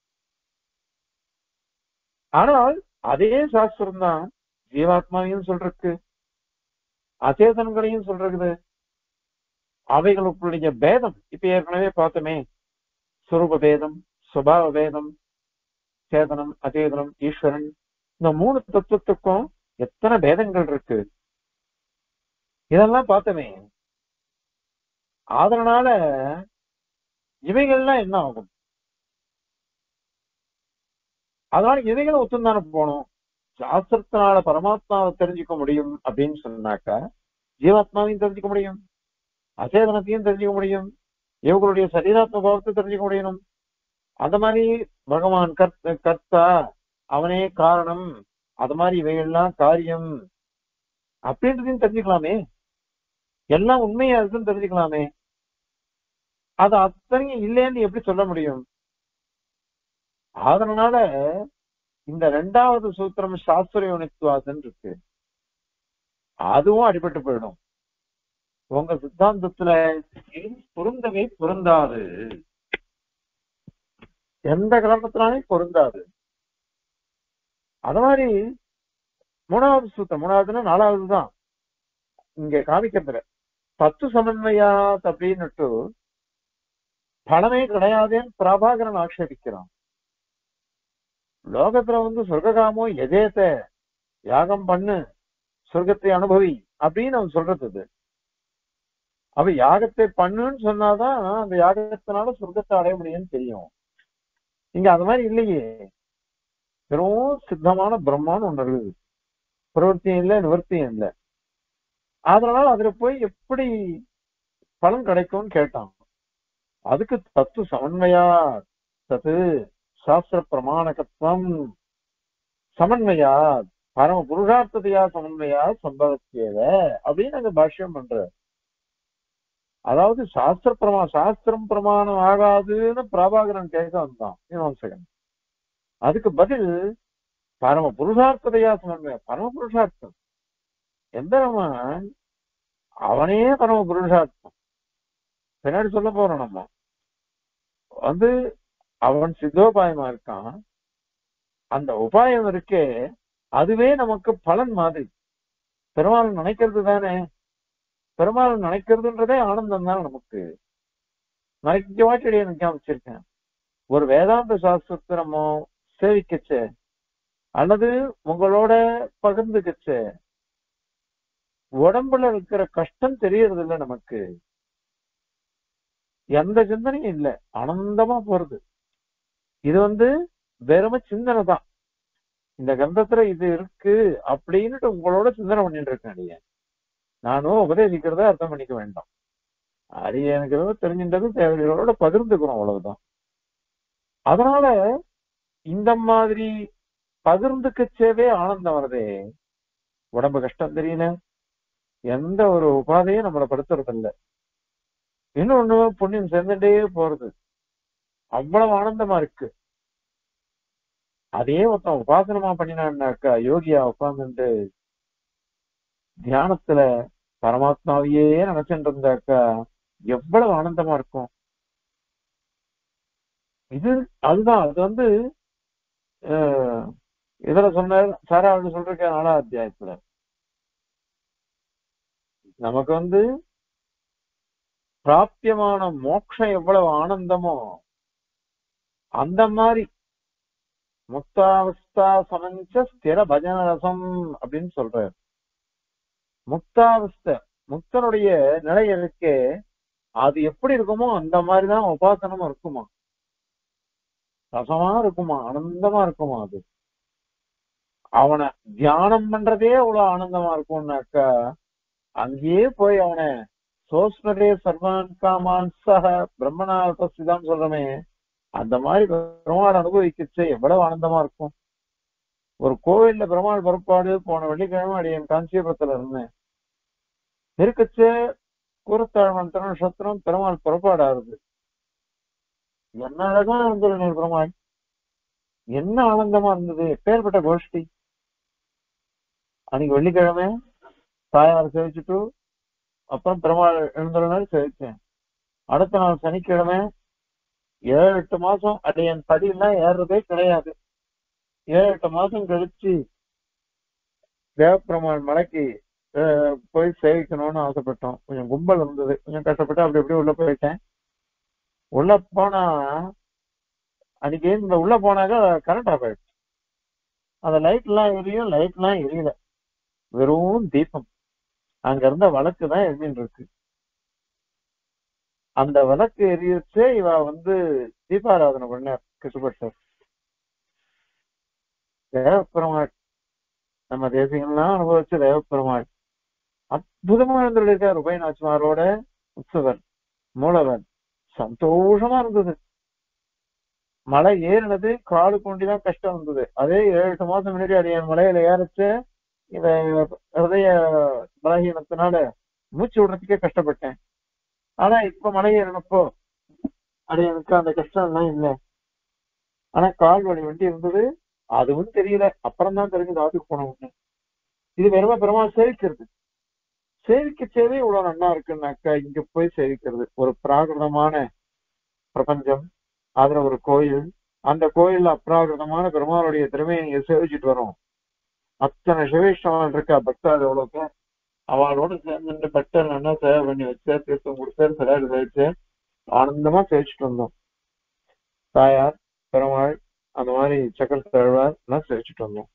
ஆனால் அதே சாஸ்திரம் தான் ஜீவாத்மாவையும் சொல்றது, அச்சேதன்களையும் சொல்றது. அவைகளுக்குடைய பேதம் இப்ப ஏற்கனவே பார்த்தோமே. சுரூப பேதம், சுபாவ பேதம், சேதனம், அச்சேதனம், ஈஸ்வரன், இந்த மூணு தத்துவத்துக்கும் எத்தனை பேதங்கள் இருக்கு இதெல்லாம் பார்த்தோமே. அதனால இவைகள்லாம் என்ன ஆகும்? அதனால இவைகளை ஒத்துந்தானே போகணும். சாஸ்திரத்தினால பரமாத்மாவை தெரிஞ்சுக்க முடியும் அப்படின்னு சொன்னாக்கா ஜீவாத்மாவையும் தெரிஞ்சுக்க முடியும், அச்சேதனத்தையும் தெரிஞ்சுக்க முடியும், இவங்களுடைய சரீராத்ம பாவத்தை தெரிஞ்சுக்க முடியணும். அந்த மாதிரி பகவான் கர்த்தா, அவனே காரணம், அது மாதிரி இவைகள்லாம் காரியம் அப்படின்றதையும் தெரிஞ்சுக்கலாமே. எல்லாம் உண்மையா இருக்குன்னு தெரிஞ்சுக்கலாமே. அது அத்தனையும் இல்லைன்னு எப்படி சொல்ல முடியும்? அதனால இந்த ரெண்டாவது சூத்திரம் சாஸ்திர யுனித்துவாசன் இருக்கு, அதுவும் அடிபட்டு போயிடும். உங்க சித்தாந்தத்துல பொருந்தவே பொருந்தாது, எந்த காரணத்தினாலும் பொருந்தாது. அது மாதிரி மூணாவது சூத்திரம், மூணாவதுன்னா நாலாவது தான் இங்க காமிக்கிறதுல தத்து சமன்வயாத் அப்படின்னுட்டு பலமே கிடையாதுன்னு பிரபாகரன் ஆட்சேபிக்கிறான். லோகத்துல சொர்க்ககாமோ எதேத்த, யாகம் பண்ணு சொர்க்கத்தை அனுபவி அப்படின்னு அவன் சொல்றது. அவ யாகத்தை பண்ணுன்னு சொன்னாதான் அந்த யாகத்தினால சொர்க்கத்தை அடைய முடியும்னு தெரியும். இங்க அது மாதிரி இல்லையே. வெறும் சித்தமான பிரம்மான்னு ஒண்ணு இருக்குது, பிரவர்த்தியும் இல்லை நிவர்த்தியும் இல்லை. அதனால அதுல போய் எப்படி பலன் கிடைக்கும்னு கேட்டான். அதுக்கு தத்து சமன்வயா, தத்து சாஸ்திர பிரமாணகத்துவம் சமன்வயா, பரம புருஷார்த்ததையா சமன்வயா சம்பவத்தியத அப்படின்னு அங்க பாஷ்யம் பண்ற. அதாவது சாஸ்திரம் பிரமாணம் ஆகாதுன்னு பிரபாகரன் கேட்க வந்தான் மீமாம்சகன். அதுக்கு பதில் பரம புருஷார்த்ததையா சமன்வயா, பரம புருஷார்த்தம் எந்திரமான் அவனே பரம புருஷார்த்தம். பின்னாடி சொல்ல போறோம் நம்ம. அவன் சித்தோபாயமா இருக்கான். அந்த உபாயம் இருக்கே அதுவே நமக்கு பலன் மாதிரி. பெருமாள் நினைக்கிறது தானே, பெருமாள் நினைக்கிறதுன்றதே ஆனந்தம் தானே நமக்கு. நிறைய வாட்டி எனக்கு காமிச்சிருக்கேன். ஒரு வேதாந்த சாஸ்திரத்தை நம்ம சேவிக்கச்சு அல்லது உங்களோட பகிர்ந்துக்கச்சு உடம்புல இருக்கிற கஷ்டம் தெரியறது இல்லை நமக்கு. எந்த சிந்தனையும் இல்லை, ஆனந்தமா போறது. இது வெறும சிந்தனை தான். இந்த கந்தத்துல இது இருக்கு அப்படின்னுட்டு உங்களோட சிந்தனை பண்ணிட்டு இருக்கேன். நீங்க நானும் உபதேசிக்கிறத அர்த்தம் பண்ணிக்க வேண்டாம். அது எனக்கு ஏதோ தெரிஞ்சின்றது தேவையோட பகிர்ந்துக்கிறோம், அவ்வளவுதான். அதனால இந்த மாதிரி பகிர்ந்துக்கச்சேவே ஆனந்தம் வருதே. உடம்பு கஷ்டம் தெரியல, எந்த ஒரு உபாதையும் நம்மளை படுத்துறது இல்லை. இன்னொன்னு புண்ணியம் சேர்ந்துட்டே போறது, அவ்வளவு ஆனந்தமா இருக்கு. அதே ஒருத்தன் உபாசனமா பண்ணினான்னாக்கா, யோகியா உட்கார்ந்துட்டு தியானத்துல பரமாத்மாவையே நினைச்சுட்டு இருந்தாக்கா எவ்வளவு ஆனந்தமா இருக்கும். இது அதுதான் அது அஹ், இதுல சொன்னார் சாரா அவரு சொல்றேன் 4ஆம் அத்தியாயத்துல நமக்கு பிராப்தியமான மோட்சம் எவ்வளவு ஆனந்தமோ அந்த மாதிரி முக்தாவஸ்தா சமஞ்ச ஸ்திர பஜன ரசம் அப்படின்னு சொல்றாரு. முக்தாவஸ்தை, முக்தனுடைய நிலை இருக்கே, அது எப்படி இருக்குமோ அந்த மாதிரிதான் உபாசனமும் இருக்குமா. ரசமா இருக்குமா, ஆனந்தமா இருக்குமா. அது அவனை தியானம் பண்றதே அவ்வளவு ஆனந்தமா இருக்கும்னாக்கா, அங்கேயே போய் அவனை சோஸ்மரே சர்வான் காமான் சக பிரம்மனா உபஸ்திதான் சொல்றமே, அந்த மாதிரி பெருமாள் அனுபவிக்கச்சு எவ்வளவு ஆனந்தமா இருக்கும். ஒரு கோவில்ல பெருமாள் புறப்பாடு போன வெள்ளிக்கிழமை அடியன் காஞ்சிபுரத்துல இருந்தேன். இருக்கச்சு கூரத்தாழ்வன் திருநட்சத்திரம் பெருமாள் புறப்பாடு ஆகுது. என்ன அழகா இருந்தது பெருமாள், என்ன ஆனந்தமா இருந்தது, எப்பேற்பட்ட கோஷ்டி. அன்னைக்கு வெள்ளிக்கிழமை தாயார் சேவிச்சுட்டு அப்புறம் பெருமாள் எழுந்துள்ளனர் சேவிச்சேன். அடுத்த நாள் சனிக்கிழமை 7-8 மாசம் அடையன் படியெல்லாம் ஏறுறதே கிடையாது. 7-8 மாசம் கழிச்சு தேவப்பெருமாள் மலைக்கு போய் சேவிக்கணும்னு ஆசைப்பட்டோம். கொஞ்சம் கும்பல் இருந்தது, கொஞ்சம் கஷ்டப்பட்டு அப்படி எப்படி உள்ள போயிட்டேன். உள்ள போனா அன்னைக்கு இந்த உள்ள போனாக்க கரண்ட் ஆஃப் ஆயிடுச்சு. அந்த லைட் எல்லாம் எரியும், லைட் எல்லாம் எரியல, வெறும் தீபம். அங்க இருந்த விளக்கு தான் எரிஞ்சின்னு இருக்கு. அந்த விளக்கு எரியச்சே இவ தீபாராதனை பண்ண கிருஷ்ணபட்டர் தேவப்பெருமாள். நம்ம தேசியங்கள்லாம் அனுபவிச்ச தேவப்பெருமாள் அற்புதமா இருந்திருக்கார். உபயநாச்சிமாரோட உற்சவர் மூலவர் சந்தோஷமா இருந்தது. மலை ஏறினது காடு கொண்டிதான் கஷ்டம் இருந்தது. அதே 7-8 மாசம் முன்னாடி அடைய மலையில ஏறச்சு இத ஹிருதய பலகீனத்தினால மூச்சு விடுறதுக்கே கஷ்டப்பட்டேன். ஆனா இப்ப மலை ஏறினப்போ அடையனுக்கு அந்த கஷ்டம் எல்லாம் இல்லை. ஆனா கால் வலி இருந்தது, அதுவும் தெரியல. அப்புறம் தான் தெரிஞ்சது ஆத்துக்கு போன உடனே. இது வெறும பெருமாள் சேவிக்கிறது, சேவிக்க சேவை இவ்வளவு நல்லா இருக்குன்னாக்கா இங்க போய் சேவிக்கிறது. ஒரு பிராகிருதமான பிரபஞ்சம், அதுல ஒரு கோயில், அந்த கோயில்ல அப்ராகிருதமான பெருமாளுடைய திறமையை சேவிச்சுட்டு வரும். அத்தனை சிவேஷ்டவாள் இருக்கா பக்தாள் எவ்வளவுக்கு, அவளோட சேர்ந்து பக்தர் நல்லா சேவை பண்ணி வச்சு தீர்த்தம் கொடுத்து சிலையில சேவிச்சு ஆனந்தமா சேவிச்சுட்டு வந்தோம். தாயார் பெருமாள் அந்த மாதிரி சக்கர தழ்வார் எல்லாம் சேவிச்சுட்டு வந்தோம்.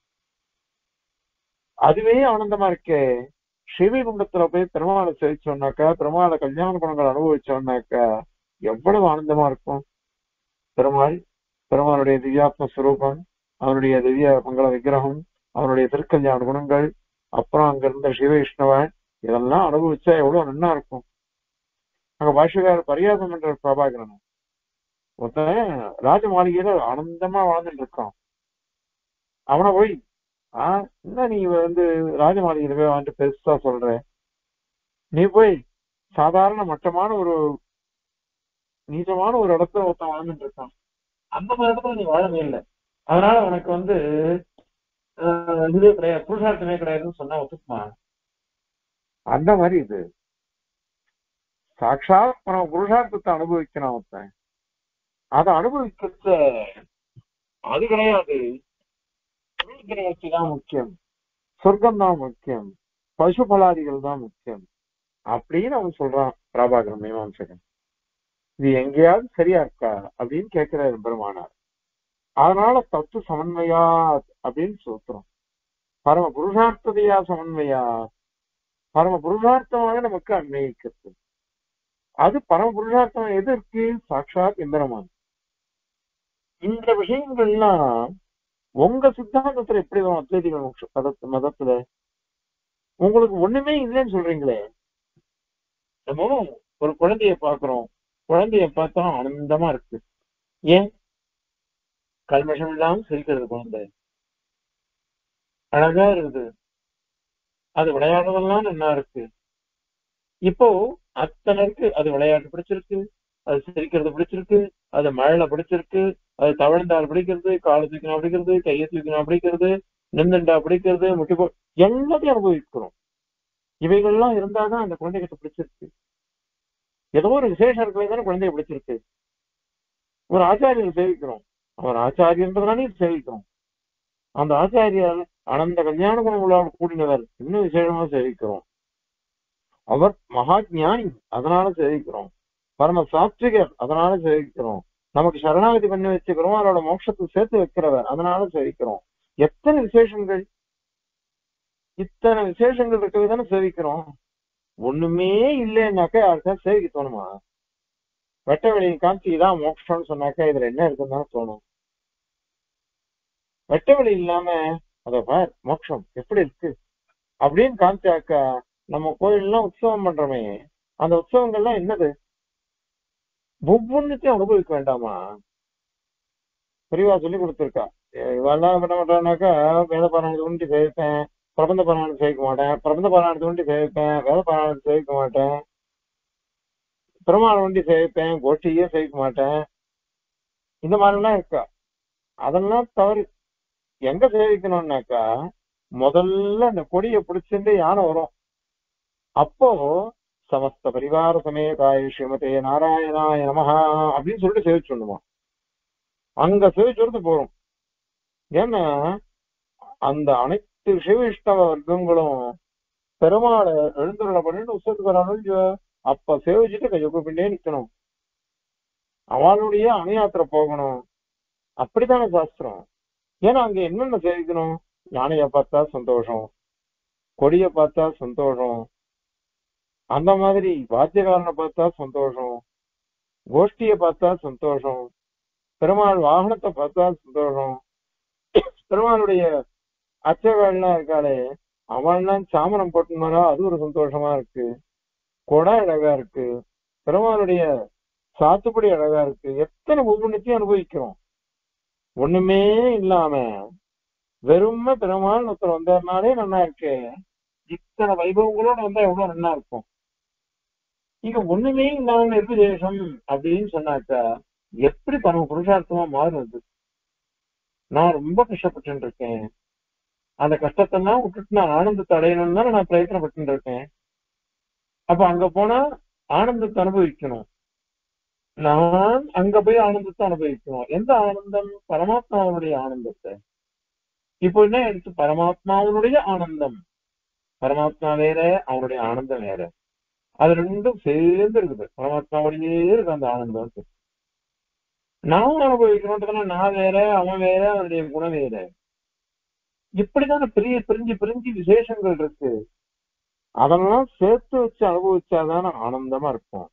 அதுவே ஆனந்தமா இருக்கே. ஸ்ரீவைகுண்டத்துல போய் பெருமாளை சேவிச்சோம்னாக்கா, பெருமாளை கல்யாண குணங்கள் அனுபவிச்சோம்னாக்கா எவ்வளவு ஆனந்தமா இருக்கும். பெருமாள், பெருமாளுடைய திவ்யாத்ம ஸ்வரூபம், அவனுடைய திவ்ய மங்கள விக்கிரகம், அவனுடைய திருக்கல்யாண குணங்கள், அப்புறம் அங்க இருந்த ஸ்ரீவைஷ்ணவன், இதெல்லாம் அனுபவிச்சா எவ்வளவு நல்லா இருக்கும். அங்க பாஷகார பரியாசம் என்ற பிரபாகரன் ஒருத்தன் ராஜ மாளிகையில ஆனந்தமா வாழ்ந்துட்டு இருக்கான். அவனை போய் என்ன நீ ராஜ மாளிகையில போய் வந்துட்டு பெருசா சொல்ற, நீ போய் சாதாரண மட்டமான ஒரு நீச்சமான ஒரு இடத்துல ஒருத்தன் வாழ்ந்துட்டு இருக்கான், அந்த மாதிரி இடத்துல நீ வாழவே இல்லை, அதனால உனக்கு இதுவே கிடையாது, புருஷார்த்தமே கிடையாதுன்னு சொன்னா ஒத்துக்குமா? அந்த மாதிரி இது சாட்சாத் நம்ம புருஷார்த்தத்தை அனுபவிக்கணும். ஒருத்தன் அதை அனுபவிக்க அது கிடையாது, தான் முக்கியம், சொர்க்கம் தான் முக்கியம், பசு பலாதிகள் தான் முக்கியம் அப்படின்னு அவன் சொல்றான் பிரபாகரன் மீமாம்சகன். இது எங்கேயாவது சரியா இருக்கா அப்படின்னு கேட்கிறாரு பெருமானார். அதனால தத்து சமன்வயா அப்படின்னு சொல்றோம். பரம புருஷார்த்ததையா சமன்வயா, பரம புருஷார்த்தமாக நமக்கு அன்வயிக்கிறது. அது பரம புருஷார்த்தம் எது இருக்கு? சாட்சாத் எம்பெருமான். இந்த விஷயங்கள்லாம் உங்க சித்தாந்தத்துல எப்படி வரும்? அத்வைதிகள் மதத்துல உங்களுக்கு ஒண்ணுமே இல்லைன்னு சொல்றீங்களே. நம்ம ஒரு குழந்தைய பாக்குறோம், குழந்தைய பார்த்தா ஆனந்தமா இருக்கு. ஏன்? கல்மஷம் இல்லாம சிரிக்கிறது குழந்தை, அழகா இருக்குது, அது விளையாடுறதெல்லாம் நல்லா இருக்கு. இப்போ அத்தனை இருக்கு. அது விளையாட்டு பிடிச்சிருக்கு, அது சிரிக்கிறது பிடிச்சிருக்கு, அது மழையில பிடிச்சிருக்கு, அது தவழ்ந்தால் பிடிக்கிறது, காலை தூக்கினா பிடிக்கிறது, கையை தூக்கினா பிடிக்கிறது, நின்றுண்டா பிடிக்கிறது, முட்டி போ எல்லாத்தையும் அனுபவிக்கிறோம். இவைகள்லாம் இருந்தாதான் அந்த குழந்தைகிட்ட பிடிச்சிருக்கு. ஏதோ ஒரு விசேஷம் இருக்கிறது தானே குழந்தைய பிடிச்சிருக்கு. ஒரு ஆச்சாரியரை சேவிக்கிறோம், அவர் ஆச்சாரியன்றதுனாலே சேவிக்கிறோம். அந்த ஆச்சாரியார் அனந்த கல்யாண குணங்களோடு கூடினவர், இன்னும் விசேஷமா சேவிக்கிறோம். அவர் மகா ஞானி, அதனால சேவிக்கிறோம். பரம சாத்விகர், அதனால சேவிக்கிறோம். நமக்கு சரணாகதி பண்ணி வச்சுக்கிறோம், அவரோட மோட்சத்தை சேர்த்து வைக்கிறவர், அதனால சேவிக்கிறோம். எத்தனை விசேஷங்கள், இத்தனை விசேஷங்கள் இருக்கவே தானே சேவிக்கிறோம். ஒண்ணுமே இல்லைன்னாக்கா யாருக்கா சேவிக்க தோணுமா? வெட்ட வெளியை காமிச்சு இதான் மோட்சம்னு சொன்னாக்கா இதுல என்ன இருக்குன்னு தானே தோணும். வெட்ட வெளி இல்லாம அத பார் மோட்சம் எப்படி இருக்கு அப்படின்னு காமிச்சாக்கா, நம்ம கோயில்லாம் உற்சவம் பண்றோமே, அந்த உற்சவங்கள்லாம் என்னது? ஒவ்வொன்றுத்தையும் அனுபவிக்க வேண்டாமா? பெரியவா சொல்லி கொடுத்துருக்கா. இவெல்லாம் பண்ண மாட்டானாக்கா, வேத பாராயணத்தை ஒண்டி சேவிப்பேன், பிரபந்த பாராயணம் சேவிக்க மாட்டேன், பிரபந்த பாராயணத்தை ஒண்டி சேவிப்பேன், வேத பாராயணத்தை சேவிக்க மாட்டேன், பெருமாள் ஒண்டி சேவிப்பேன், கோஷ்டியே சேவிக்க மாட்டேன், இந்த மாதிரிலாம் இருக்கா. அதெல்லாம் தவறு. எங்க சேவிக்கணும்னாக்கா, முதல்ல அந்த கொடியை பிடிச்சிட்டு யானை வரும், அப்போ சமஸ்த பரிவார சமேதாய ஸ்ரீமதே நாராயணாய நமஹா அப்படின்னு சொல்லிட்டு சேவிச்சுடுமா. அங்க சேவிச்சுடுறது போறோம். ஏன்னா அந்த அனைத்து சிவ வர்க்கங்களும் பெருமாளை எழுந்துள்ள பண்ணிட்டு உற்சவத்துக்கு வரணும். அப்ப சேவிச்சுட்டு கையொப்பு பின்னே நிக்கணும், அவளுடைய அணுயாத்திரை போகணும். அப்படித்தானே சாஸ்திரம். ஏன்னா அங்க என்னென்ன சேவிக்கணும்? யானைய பார்த்தா சந்தோஷம், கொடிய பார்த்தா சந்தோஷம், அந்த மாதிரி வாத்தியக்காரனை பார்த்தா சந்தோஷம், கோஷ்டியை பார்த்தா சந்தோஷம், பெருமாள் வாகனத்தை பார்த்தா சந்தோஷம், பெருமாளுடைய அச்சகால்லாம் இருக்காளே, அவள்லாம் சாமரம் போட்டுனாரா அது ஒரு சந்தோஷமா இருக்கு, கொடை அழகா இருக்கு, பெருமாளுடைய சாத்துப்படி அழகா இருக்கு. எத்தனை ஒவ்வொன்றுத்தையும் அனுபவிக்கிறோம். ஒண்ணுமே இல்லாம வெறும பெருமாள் ஒருத்தர் வந்தாருனாலே நல்லா இருக்கு. இத்தனை வைபவங்களோட வந்தா எவ்வளவு நல்லா இருக்கும். இங்க ஒண்ணுமே இல்லாம நிர்விசேஷம் அப்படின்னு சொன்னாக்கா எப்படி பரம புருஷார்த்தமா மாறுறது? நான் ரொம்ப கஷ்டப்பட்டு இருக்கேன், அந்த கஷ்டத்தெல்லாம் விட்டுட்டு நான் ஆனந்தத்தை அடையணும்னு தானே நான் பிரயத்தனப்பட்டு இருக்கேன். அப்ப அங்க போனா ஆனந்தத்தை அனுபவிக்கணும். நான் அங்க போய் ஆனந்தத்தை அனுபவிக்கணும். எந்த ஆனந்தம்? பரமாத்மாவுடைய ஆனந்தத்தை. இப்போ என்ன எடுத்து பரமாத்மாவுடைய ஆனந்தம், பரமாத்மா வேற, அவருடைய ஆனந்தம் வேற. அது ரெண்டும் சேர்ந்து இருக்குது. பரமாத்மாவுடையே இருக்கு அந்த ஆனந்தம். நான் அனுபவிக்கணும்ன்றதுனா நான் வேற, அவன் வேற, அவனுடைய குணம் வேற. இப்படிதான பெரிய பிரிஞ்சு பிரிஞ்சு விசேஷங்கள் இருக்கு. அதெல்லாம் சேர்த்து வச்சு அனுபவிச்சாதான ஆனந்தமா இருக்கும்.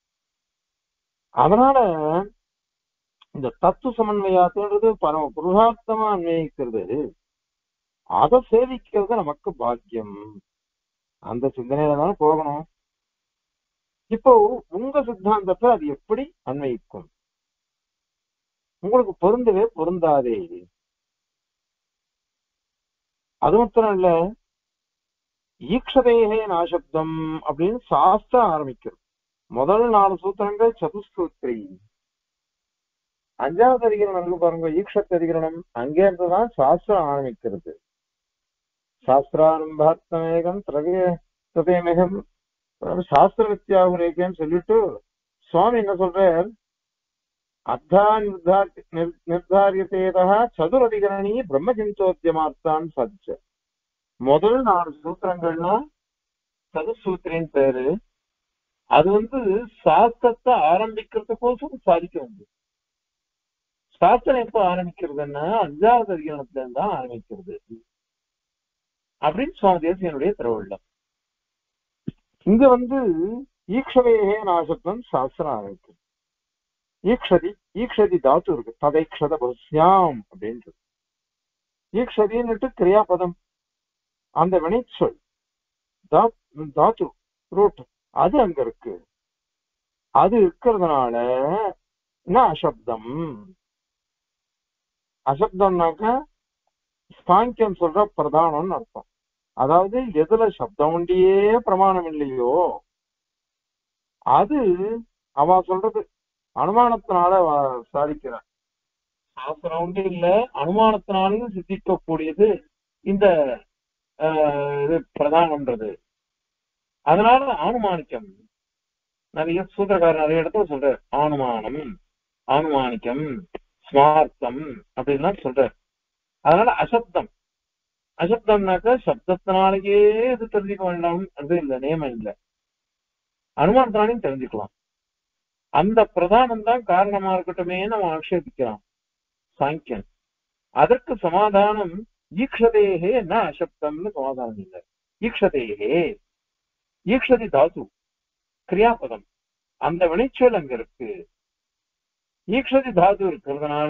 அதனால இந்த தத்துவ சமன்வயத்துன்றது பரம புருஷார்த்தமா அன்வயிக்கிறது. அதை சேவிக்கிறது நமக்கு பாக்கியம். அந்த சிந்தனையில தானே போகணும். இப்போ உங்க சித்தாந்தத்தை அது எப்படி அன்வயிக்கும்? உங்களுக்கு பொருந்தவே பொருந்தாதே. அது மாத்திரம் இல்ல, ஈக்ஷதேகே நாசப்தம் அப்படின்னு சாஸ்திரம் ஆரம்பிக்கும். முதல் 4 சூத்திரங்கள் சதுஸ்தூத்ரி. 5வது அதிகரணம் இருக்கு பாருங்க, ஈக்ஷத் அதிகரணம். அங்கே இருந்துதான் சாஸ்திரம் ஆரம்பிக்கிறது. சாஸ்திராரம்பாத்மேகம் திரதேமேகம் சாஸ்திர வித்யாகுரேகன்னு சொல்லிட்டு சுவாமி என்ன சொல்றார்? அர்த்தா நிர்தாரியதேதா சதுரதிகரணி பிரம்மஜிந்தோத்தியமார்த்தான் சாதிச்ச. முதல் 4 சூத்திரங்கள்னா சதுசூத்திரின் பேரு. அது சாஸ்திரத்தை ஆரம்பிக்கிறதுக்கோசரம் சாதிக்க வந்து சாஸ்திரம் எப்ப ஆரம்பிக்கிறதுன்னா 5வது அதிகாரத்துல இருந்து தான் ஆரம்பிக்கிறது அப்படின்னு சுவாமி தேசிகனுடைய திருவள்ளம். இங்க ஈக்ஷவேகே நாசத்துவம் சாஸ்திரம் ஆரம்பிக்கும். ஈக்ஷதி ஈக்ஷதி தாத்து இருக்கு, ததைக்ஷத பஸ்யாம் அப்படின்றது. ஈக்ஷதின்னுட்டு கிரியாபதம், அந்த வினைச்சொல் தாத்து ரூட் அது அங்க இருக்கு. அது இருக்கிறதுனால என்ன அசப்தம். அசப்தம்னாக்க சாங்கியம் சொல்ற பிரதானம்னு அர்த்தம். அதாவது எதுல சப்தம் ஒண்டியே பிரமாணம் இல்லையோ அது அவ சொல்றது அனுமானத்தினால சாதிக்கிற சாஸ்திரம் ஒன்று இல்ல, அனுமானத்தினாலும் சித்திக்கக்கூடியது இந்த இது பிரதானம்ன்றது. அதனால அனுமானிக்கம் நிறைய சூத்திரக்காரர் நிறைய இடத்துல சொல்ற அனுமானம் அனுமானிக்கம் ஸ்மார்த்தம் அப்படின்லாம் சொல்ற. அதனால அசப்தம் அசப்தம்னாக்க சப்தத்தினாலேயே இது தெரிஞ்சுக்க வேண்டாம் அது இல்ல, நியமம் இல்லை, அனுமானத்தினாலையும் தெரிஞ்சுக்கலாம். அந்த பிரதானம் தான் காரணமா இருக்கட்டுமே நம்ம ஆக்ஷேபிக்கலாம் சாங்கியன். அதற்கு சமாதானம் ஈக்ஷதேகே என்ன அசப்தம்னு சமாதானம் இல்லை. ஈக்ஷதேகே ஈக்ஷதி தாது கிரியாபதம், அந்த வினைச்சொல் அங்க இருக்கு. ஈக்ஷதி தாது இருக்கிறதுனால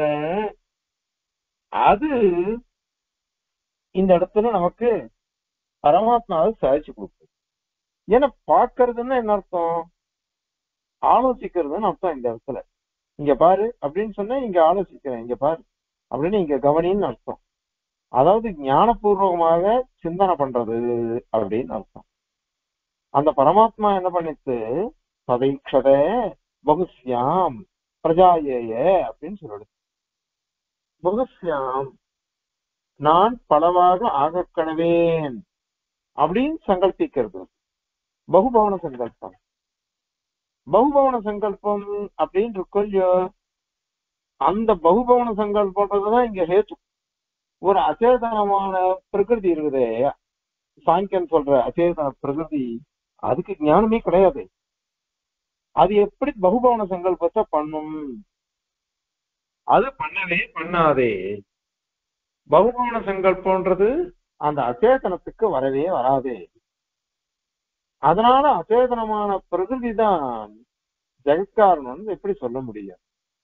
அது இந்த இடத்துல நமக்கு பரமாத்மாவை சாதிச்சு கொடுக்கும். ஏன்னா பார்க்கறதுன்னா என்ன அர்த்தம், ஆலோசிக்கிறதுன்னு அர்த்தம். இந்த இடத்துல இங்க பாரு அப்படின்னு சொன்னா இங்க ஆலோசிக்கிறேன், இங்க பாரு அப்படின்னு இங்க கவனின்னு அர்த்தம். அதாவது ஞானபூர்வமாக சிந்தனை பண்றது அப்படின்னு அர்த்தம். அந்த பரமாத்மா என்ன பண்ணிட்டு பதைக்ஷத பகுஸ்யாம் பிரஜாயேய அப்படின்னு சொல்லிடுது. பகுஸ்யாம் நான் பலவாக ஆகக்கணவேன் அப்படின்னு சங்கல்பிக்கிறது பகுபவன சங்கல்பம். பகுபவன சங்கல்பம் அப்படின்னு இருக்கோ, அந்த பகுபவன சங்கல்பம்ன்றதுதான் இங்க ஹேத்து. ஒரு அச்சேதனமான பிரகிருதி இருக்குதே, சாங்கியன் சொல்ற அச்சேதன பிரகிருதி, அதுக்கு ஞானமே கிடையாது. அது எப்படி பகுபவன சங்கல்பத்தை பண்ணும், அது பண்ணவே பண்ணாதே. பகுபவன சங்கல்பம்ன்றது அந்த அச்சேதனத்துக்கு வரவே வராது. அதனால அச்சேதனமான பிரகிருதி தான் ஜெகத்காரணம் எப்படி சொல்ல முடியும்.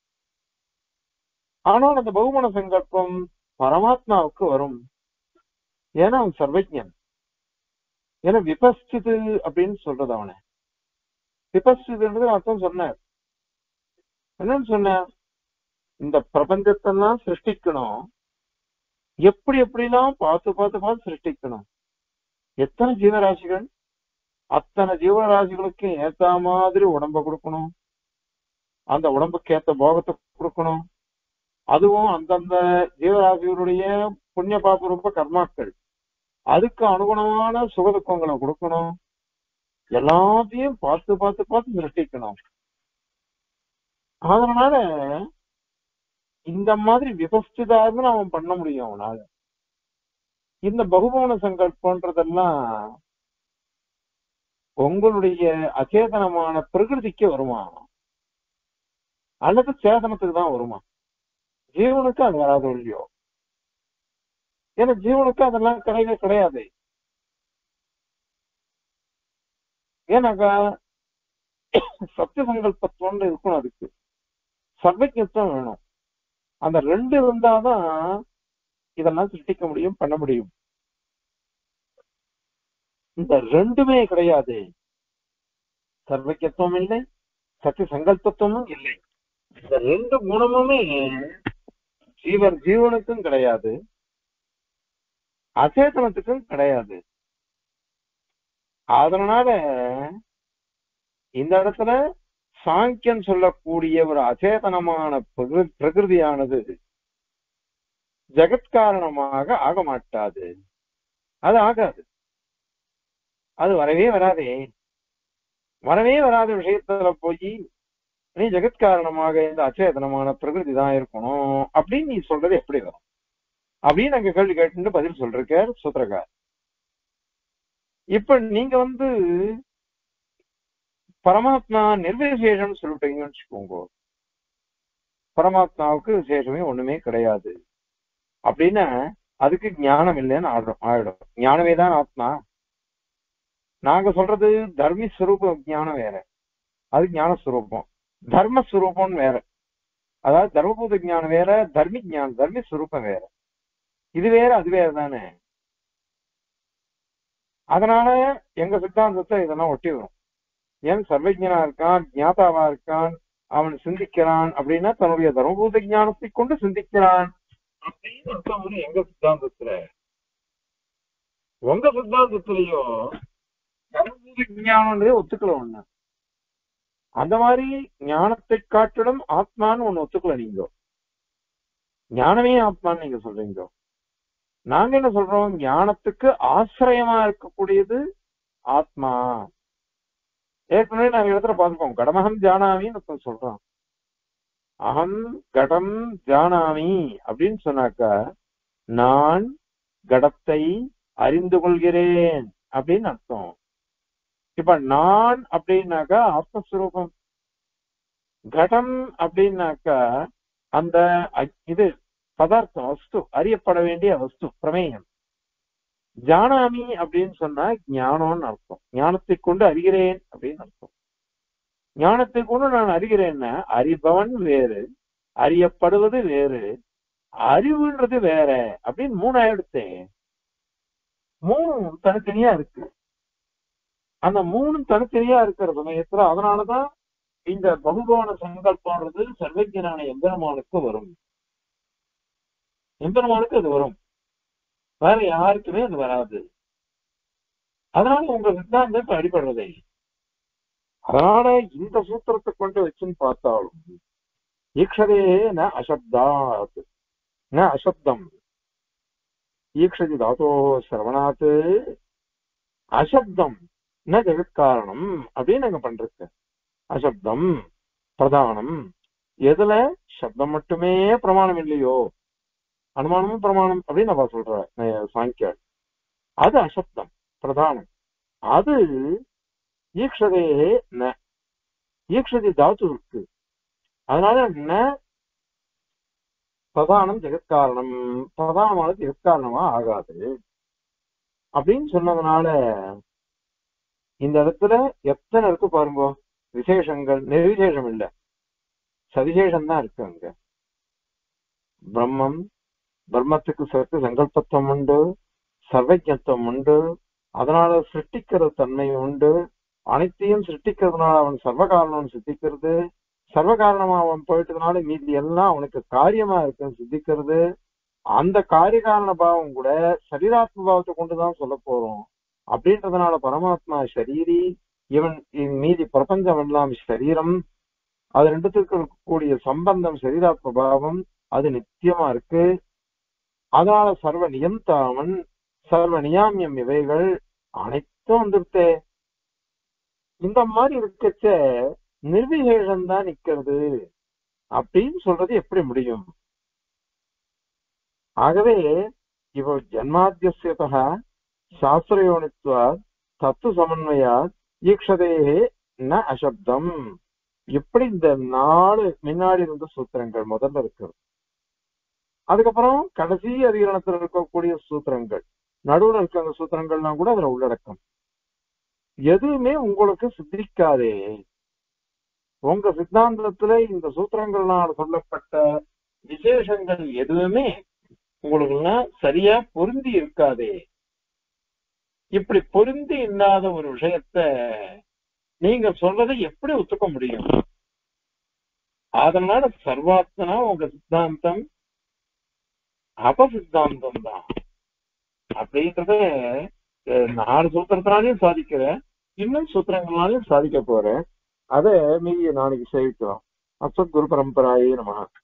ஆனால் அந்த பகுபவன சங்கல்பம் பரமாத்மாவுக்கு வரும். ஏன்னா அவன் சர்வஜன். ஏன்னா விபஸ்திது அப்படின்னு சொல்றது அவனை. விபஸ்திதுன்றது அர்த்தம் சொன்னார். என்னன்னு சொன்ன, இந்த பிரபஞ்சத்தெல்லாம் சிருஷ்டிக்கணும், எப்படி எப்படிலாம் பார்த்து பார்த்து பார்த்து சிருஷ்டிக்கணும். எத்தனை ஜீவராசிகள், அத்தனை ஜீவராசிகளுக்கு ஏத்த மாதிரி உடம்ப கொடுக்கணும், அந்த உடம்புக்கு ஏத்த போகத்தை கொடுக்கணும். அதுவும் அந்தந்த ஜீவராசிகளுடைய புண்ணிய பாப ரூப கர்மாக்கள், அதுக்கு அனுகுணமான சுகதுக்கங்களை கொடுக்கணும். எல்லாத்தையும் பார்த்து பார்த்து பார்த்து சிருஷ்டிக்கணும். அதனால இந்த மாதிரி விபஸ்திதாக அவன் பண்ண முடியும் அவனால. இந்த பகுபவன சங்கல்பன்றதெல்லாம் உங்களுடைய அச்சேதனமான பிரகிருதிக்கு வருமா அல்லது சேதனத்துக்கு தான் வருமா? ஜீவனுக்கு அது வராது இல்லையோ. ஏன்னா ஜீவனுக்கு அதெல்லாம் கிடையவே கிடையாது. ஏன்னாக்கா சத்திய சங்கல்பத்துவம் இருக்கணும், அதுக்கு சர்வஜத்துவம் வேணும். அந்த ரெண்டு இருந்தாதான் இதெல்லாம் சிருஷ்டிக்க முடியும், பண்ண முடியும். இந்த ரெண்டுமே கிடையாது. சர்வஜத்துவம் இல்லை, சத்திய சங்கல்பத்துவமும் இல்லை. இந்த ரெண்டு குணமுமே ஜீவனுக்கும் கிடையாது, அச்சேதனத்துக்கும் கிடையாது. அதனால இந்த இடத்துல சாங்கியன் சொல்லக்கூடிய ஒரு அச்சேதனமான பிரகிருதியானது ஜெகத்காரணமாக ஆக மாட்டாது. அது ஆகாது, அது வரவே வராதே. வரவே வராத விஷயத்துல போய் நீ ஜெகத்காரணமாக இந்த அச்சேதனமான பிரகிருதி தான் இருக்கணும் அப்படின்னு நீ சொல்றது எப்படி வரும் அப்படின்னு அங்க கேள்வி கேட்டு பதில் சொல்றார் சூத்திரக்கார். இப்ப நீங்க பரமாத்மா நிர்விசேஷம் சொல்லிட்டீங்கன்னு வச்சுக்கோங்க, பரமாத்மாவுக்கு விசேஷமே ஒண்ணுமே கிடையாது அப்படின்னா அதுக்கு ஞானம் இல்லைன்னு ஆயிடும். ஞானமே தான் ஆத்மா. நாங்க சொல்றது தர்மி ஸ்வரூப ஞானம் வேற, அது ஞானஸ்வரூபம். தர்மஸ்வரூபம் வேற, அதாவது தர்மபூத ஞானம் வேற, தர்மி ஞானம் தர்மி ஸ்வரூபம் வேற. இது வேற அது வேற தானே. அதனால எங்க சித்தாந்தத்தை இதெல்லாம் ஒட்டி வரும். ஏன் சர்வஜனா இருக்கான், ஞாதாவா இருக்கான், அவன் சிந்திக்கிறான் அப்படின்னா தன்னுடைய தர்மபூத ஞானத்தை கொண்டு சிந்திக்கிறான் அப்படின்னு அர்த்தம் வரும் எங்க சித்தாந்தத்துல. உங்க சித்தாந்தத்திலையோ தர்மபூத ஞானம்ன்றதே ஒத்துக்கல ஒண்ணு. அந்த மாதிரி ஞானத்தை காட்டிலும் ஆத்மான்னு ஒண்ணு ஒத்துக்கல நீங்க. ஞானமே ஆத்மான்னு நீங்க சொல்றீங்க. நாங்க என்ன சொல்றோம், ஞானத்துக்கு ஆசிரியமா இருக்கக்கூடியது ஆத்மா. ஏற்கனவே நாங்க இடத்துல பார்த்துக்கோம், கடமகம் ஜானாமின்னு சொல்றோம். அகம் கடம் ஜானாமி அப்படின்னு சொன்னாக்கா நான் கடத்தை அறிந்து கொள்கிறேன் அப்படின்னு அர்த்தம். இப்ப நான் அப்படின்னாக்கா ஆத்மஸ்வரூபம், கடம் அப்படின்னாக்கா அந்த இது பதார்த்தம், வஸ்து, அறியப்பட வேண்டிய வஸ்து, பிரமேயம். ஜானாமி அப்படின்னு சொன்னா ஞானம்னு அர்த்தம். ஞானத்தை கொண்டு அறிகிறேன் அப்படின்னு அர்த்தம். ஞானத்தை கொண்டு நான் அறிகிறேன்னா அறிபவன் வேறு, அறியப்படுவது வேறு, அறிவுன்றது வேற அப்படின்னு மூணாயிடுத்தேன். மூணும் தனித்தனியா இருக்கு. அந்த மூணும் தனித்தனியா இருக்கிற சமயத்துல அதனாலதான் இந்த பகுபவன சங்கல்பம்ன்றது சர்வஜனான எம்பெருமானுக்கு வரும். எம்பெருமானுக்கு அது வரும், வேற யாருக்குமே அது வராது. அதனால உங்க சித்தாந்தம் அடிபடுறதே. அதனால இந்த சூத்திரத்தை கொண்டு வச்சுன்னு பார்த்தாலும் ஈக்ஷதே ந அசப்தாத் ந அசப்தம், ஈக்ஷதி தாத்தோ சிரவணாத் அசப்தம் ந ஜெகத்காரணம் அப்படின்னு நாங்க பண்றது. அசப்தம் பிரதானம், எதுல சப்தம் மட்டுமே பிரமாணம் இல்லையோ, அனுமானமும் பிரமாணம் அப்படின்னு நம்ம சொல்ற சாங்கியா, அது அசப்தம் பிரதானம். அது ஈக்ஷதே ந, ஈக்ஷதி தாத்து இருக்கு. அதனால ந பிரதானம் ஜெகத்காரணம், பிரதானமான ஜெகத்காரணமா ஆகாது அப்படின்னு சொன்னதுனால இந்த இடத்துல எத்தனை இருக்கு பாருங்க விசேஷங்கள். நிர்விசேஷம் இல்ல, சவிசேஷம் தான் இருக்கு. அங்க பிரம்மம், பிரம்மத்துக்கு சற்று சங்கல்பத்துவம் உண்டு, சர்வஜத்துவம் உண்டு, அதனால சிருஷ்டிக்கிற தன்மை உண்டு. அனைத்தையும் சிருஷ்டிக்கிறதுனால அவன் சர்வகாரணம் சித்திக்கிறது, சர்வகாரணமா அவன் போயிட்டதுனால மீதி எல்லாம் அவனுக்கு காரியமா இருக்குன்னு சித்திக்கிறது. அந்த காரியகாரண பாவம் கூட சரீராத்ம பாவத்தை கொண்டுதான் சொல்ல போறோம். அப்படின்றதுனால பரமாத்மா ஷரீரி, இவன் மீதி பிரபஞ்சம் எல்லாம் சரீரம். அது ரெண்டுத்துக்கு இருக்கக்கூடிய சம்பந்தம் சரீராத்ம பாவம், அது நித்தியமா இருக்கு. அதனால சர்வ நியந்தாமன் சர்வ நியாமியம் இவைகள் அனைத்தும் வந்துருத்தே. இந்த மாதிரி இருக்கச்ச நிர்விசேஷம் தான் நிக்கிறது அப்படின்னு சொல்றது எப்படி முடியும்? ஆகவே இப்போ ஜன்மாத்தியஸ்யதா சாஸ்திரயோனித்வா தத்துவ சமன்வயா ஈக்ஷதேஹே ந அசப்தம். இப்படி இந்த 4 முன்னாடி இருந்த சூத்திரங்கள் முதல்ல இருக்கிறது. அதுக்கப்புறம் கடைசி அதிகரணத்தில் இருக்கக்கூடிய சூத்திரங்கள், நடுவில் இருக்கிற அந்த சூத்திரங்கள்லாம் கூட அதுல உள்ளடக்கம். எதுவுமே உங்களுக்கு சித்திக்காதே. உங்க சித்தாந்தத்துல இந்த சூத்திரங்கள்னால சொல்லப்பட்ட விசேஷங்கள் எதுவுமே உங்களுக்குலாம் சரியா பொருந்தி இருக்காதே. இப்படி பொருந்தி இல்லாத ஒரு விஷயத்த நீங்க சொல்றதை எப்படி ஒத்துக்க முடியும்? அதனால சர்வாத்மனா உங்க சித்தாந்தம் அபசித்தாந்தம் தான் அப்படின்றத 4 சூத்திரத்தினாலையும் சாதிக்கிறேன், இன்னும் சூத்திரங்களாலையும் சாதிக்க போறேன். அதை மீதிய நாளைக்கு சேவிக்கிறோம். அசத் குரு பரம்பராயே நமஹ.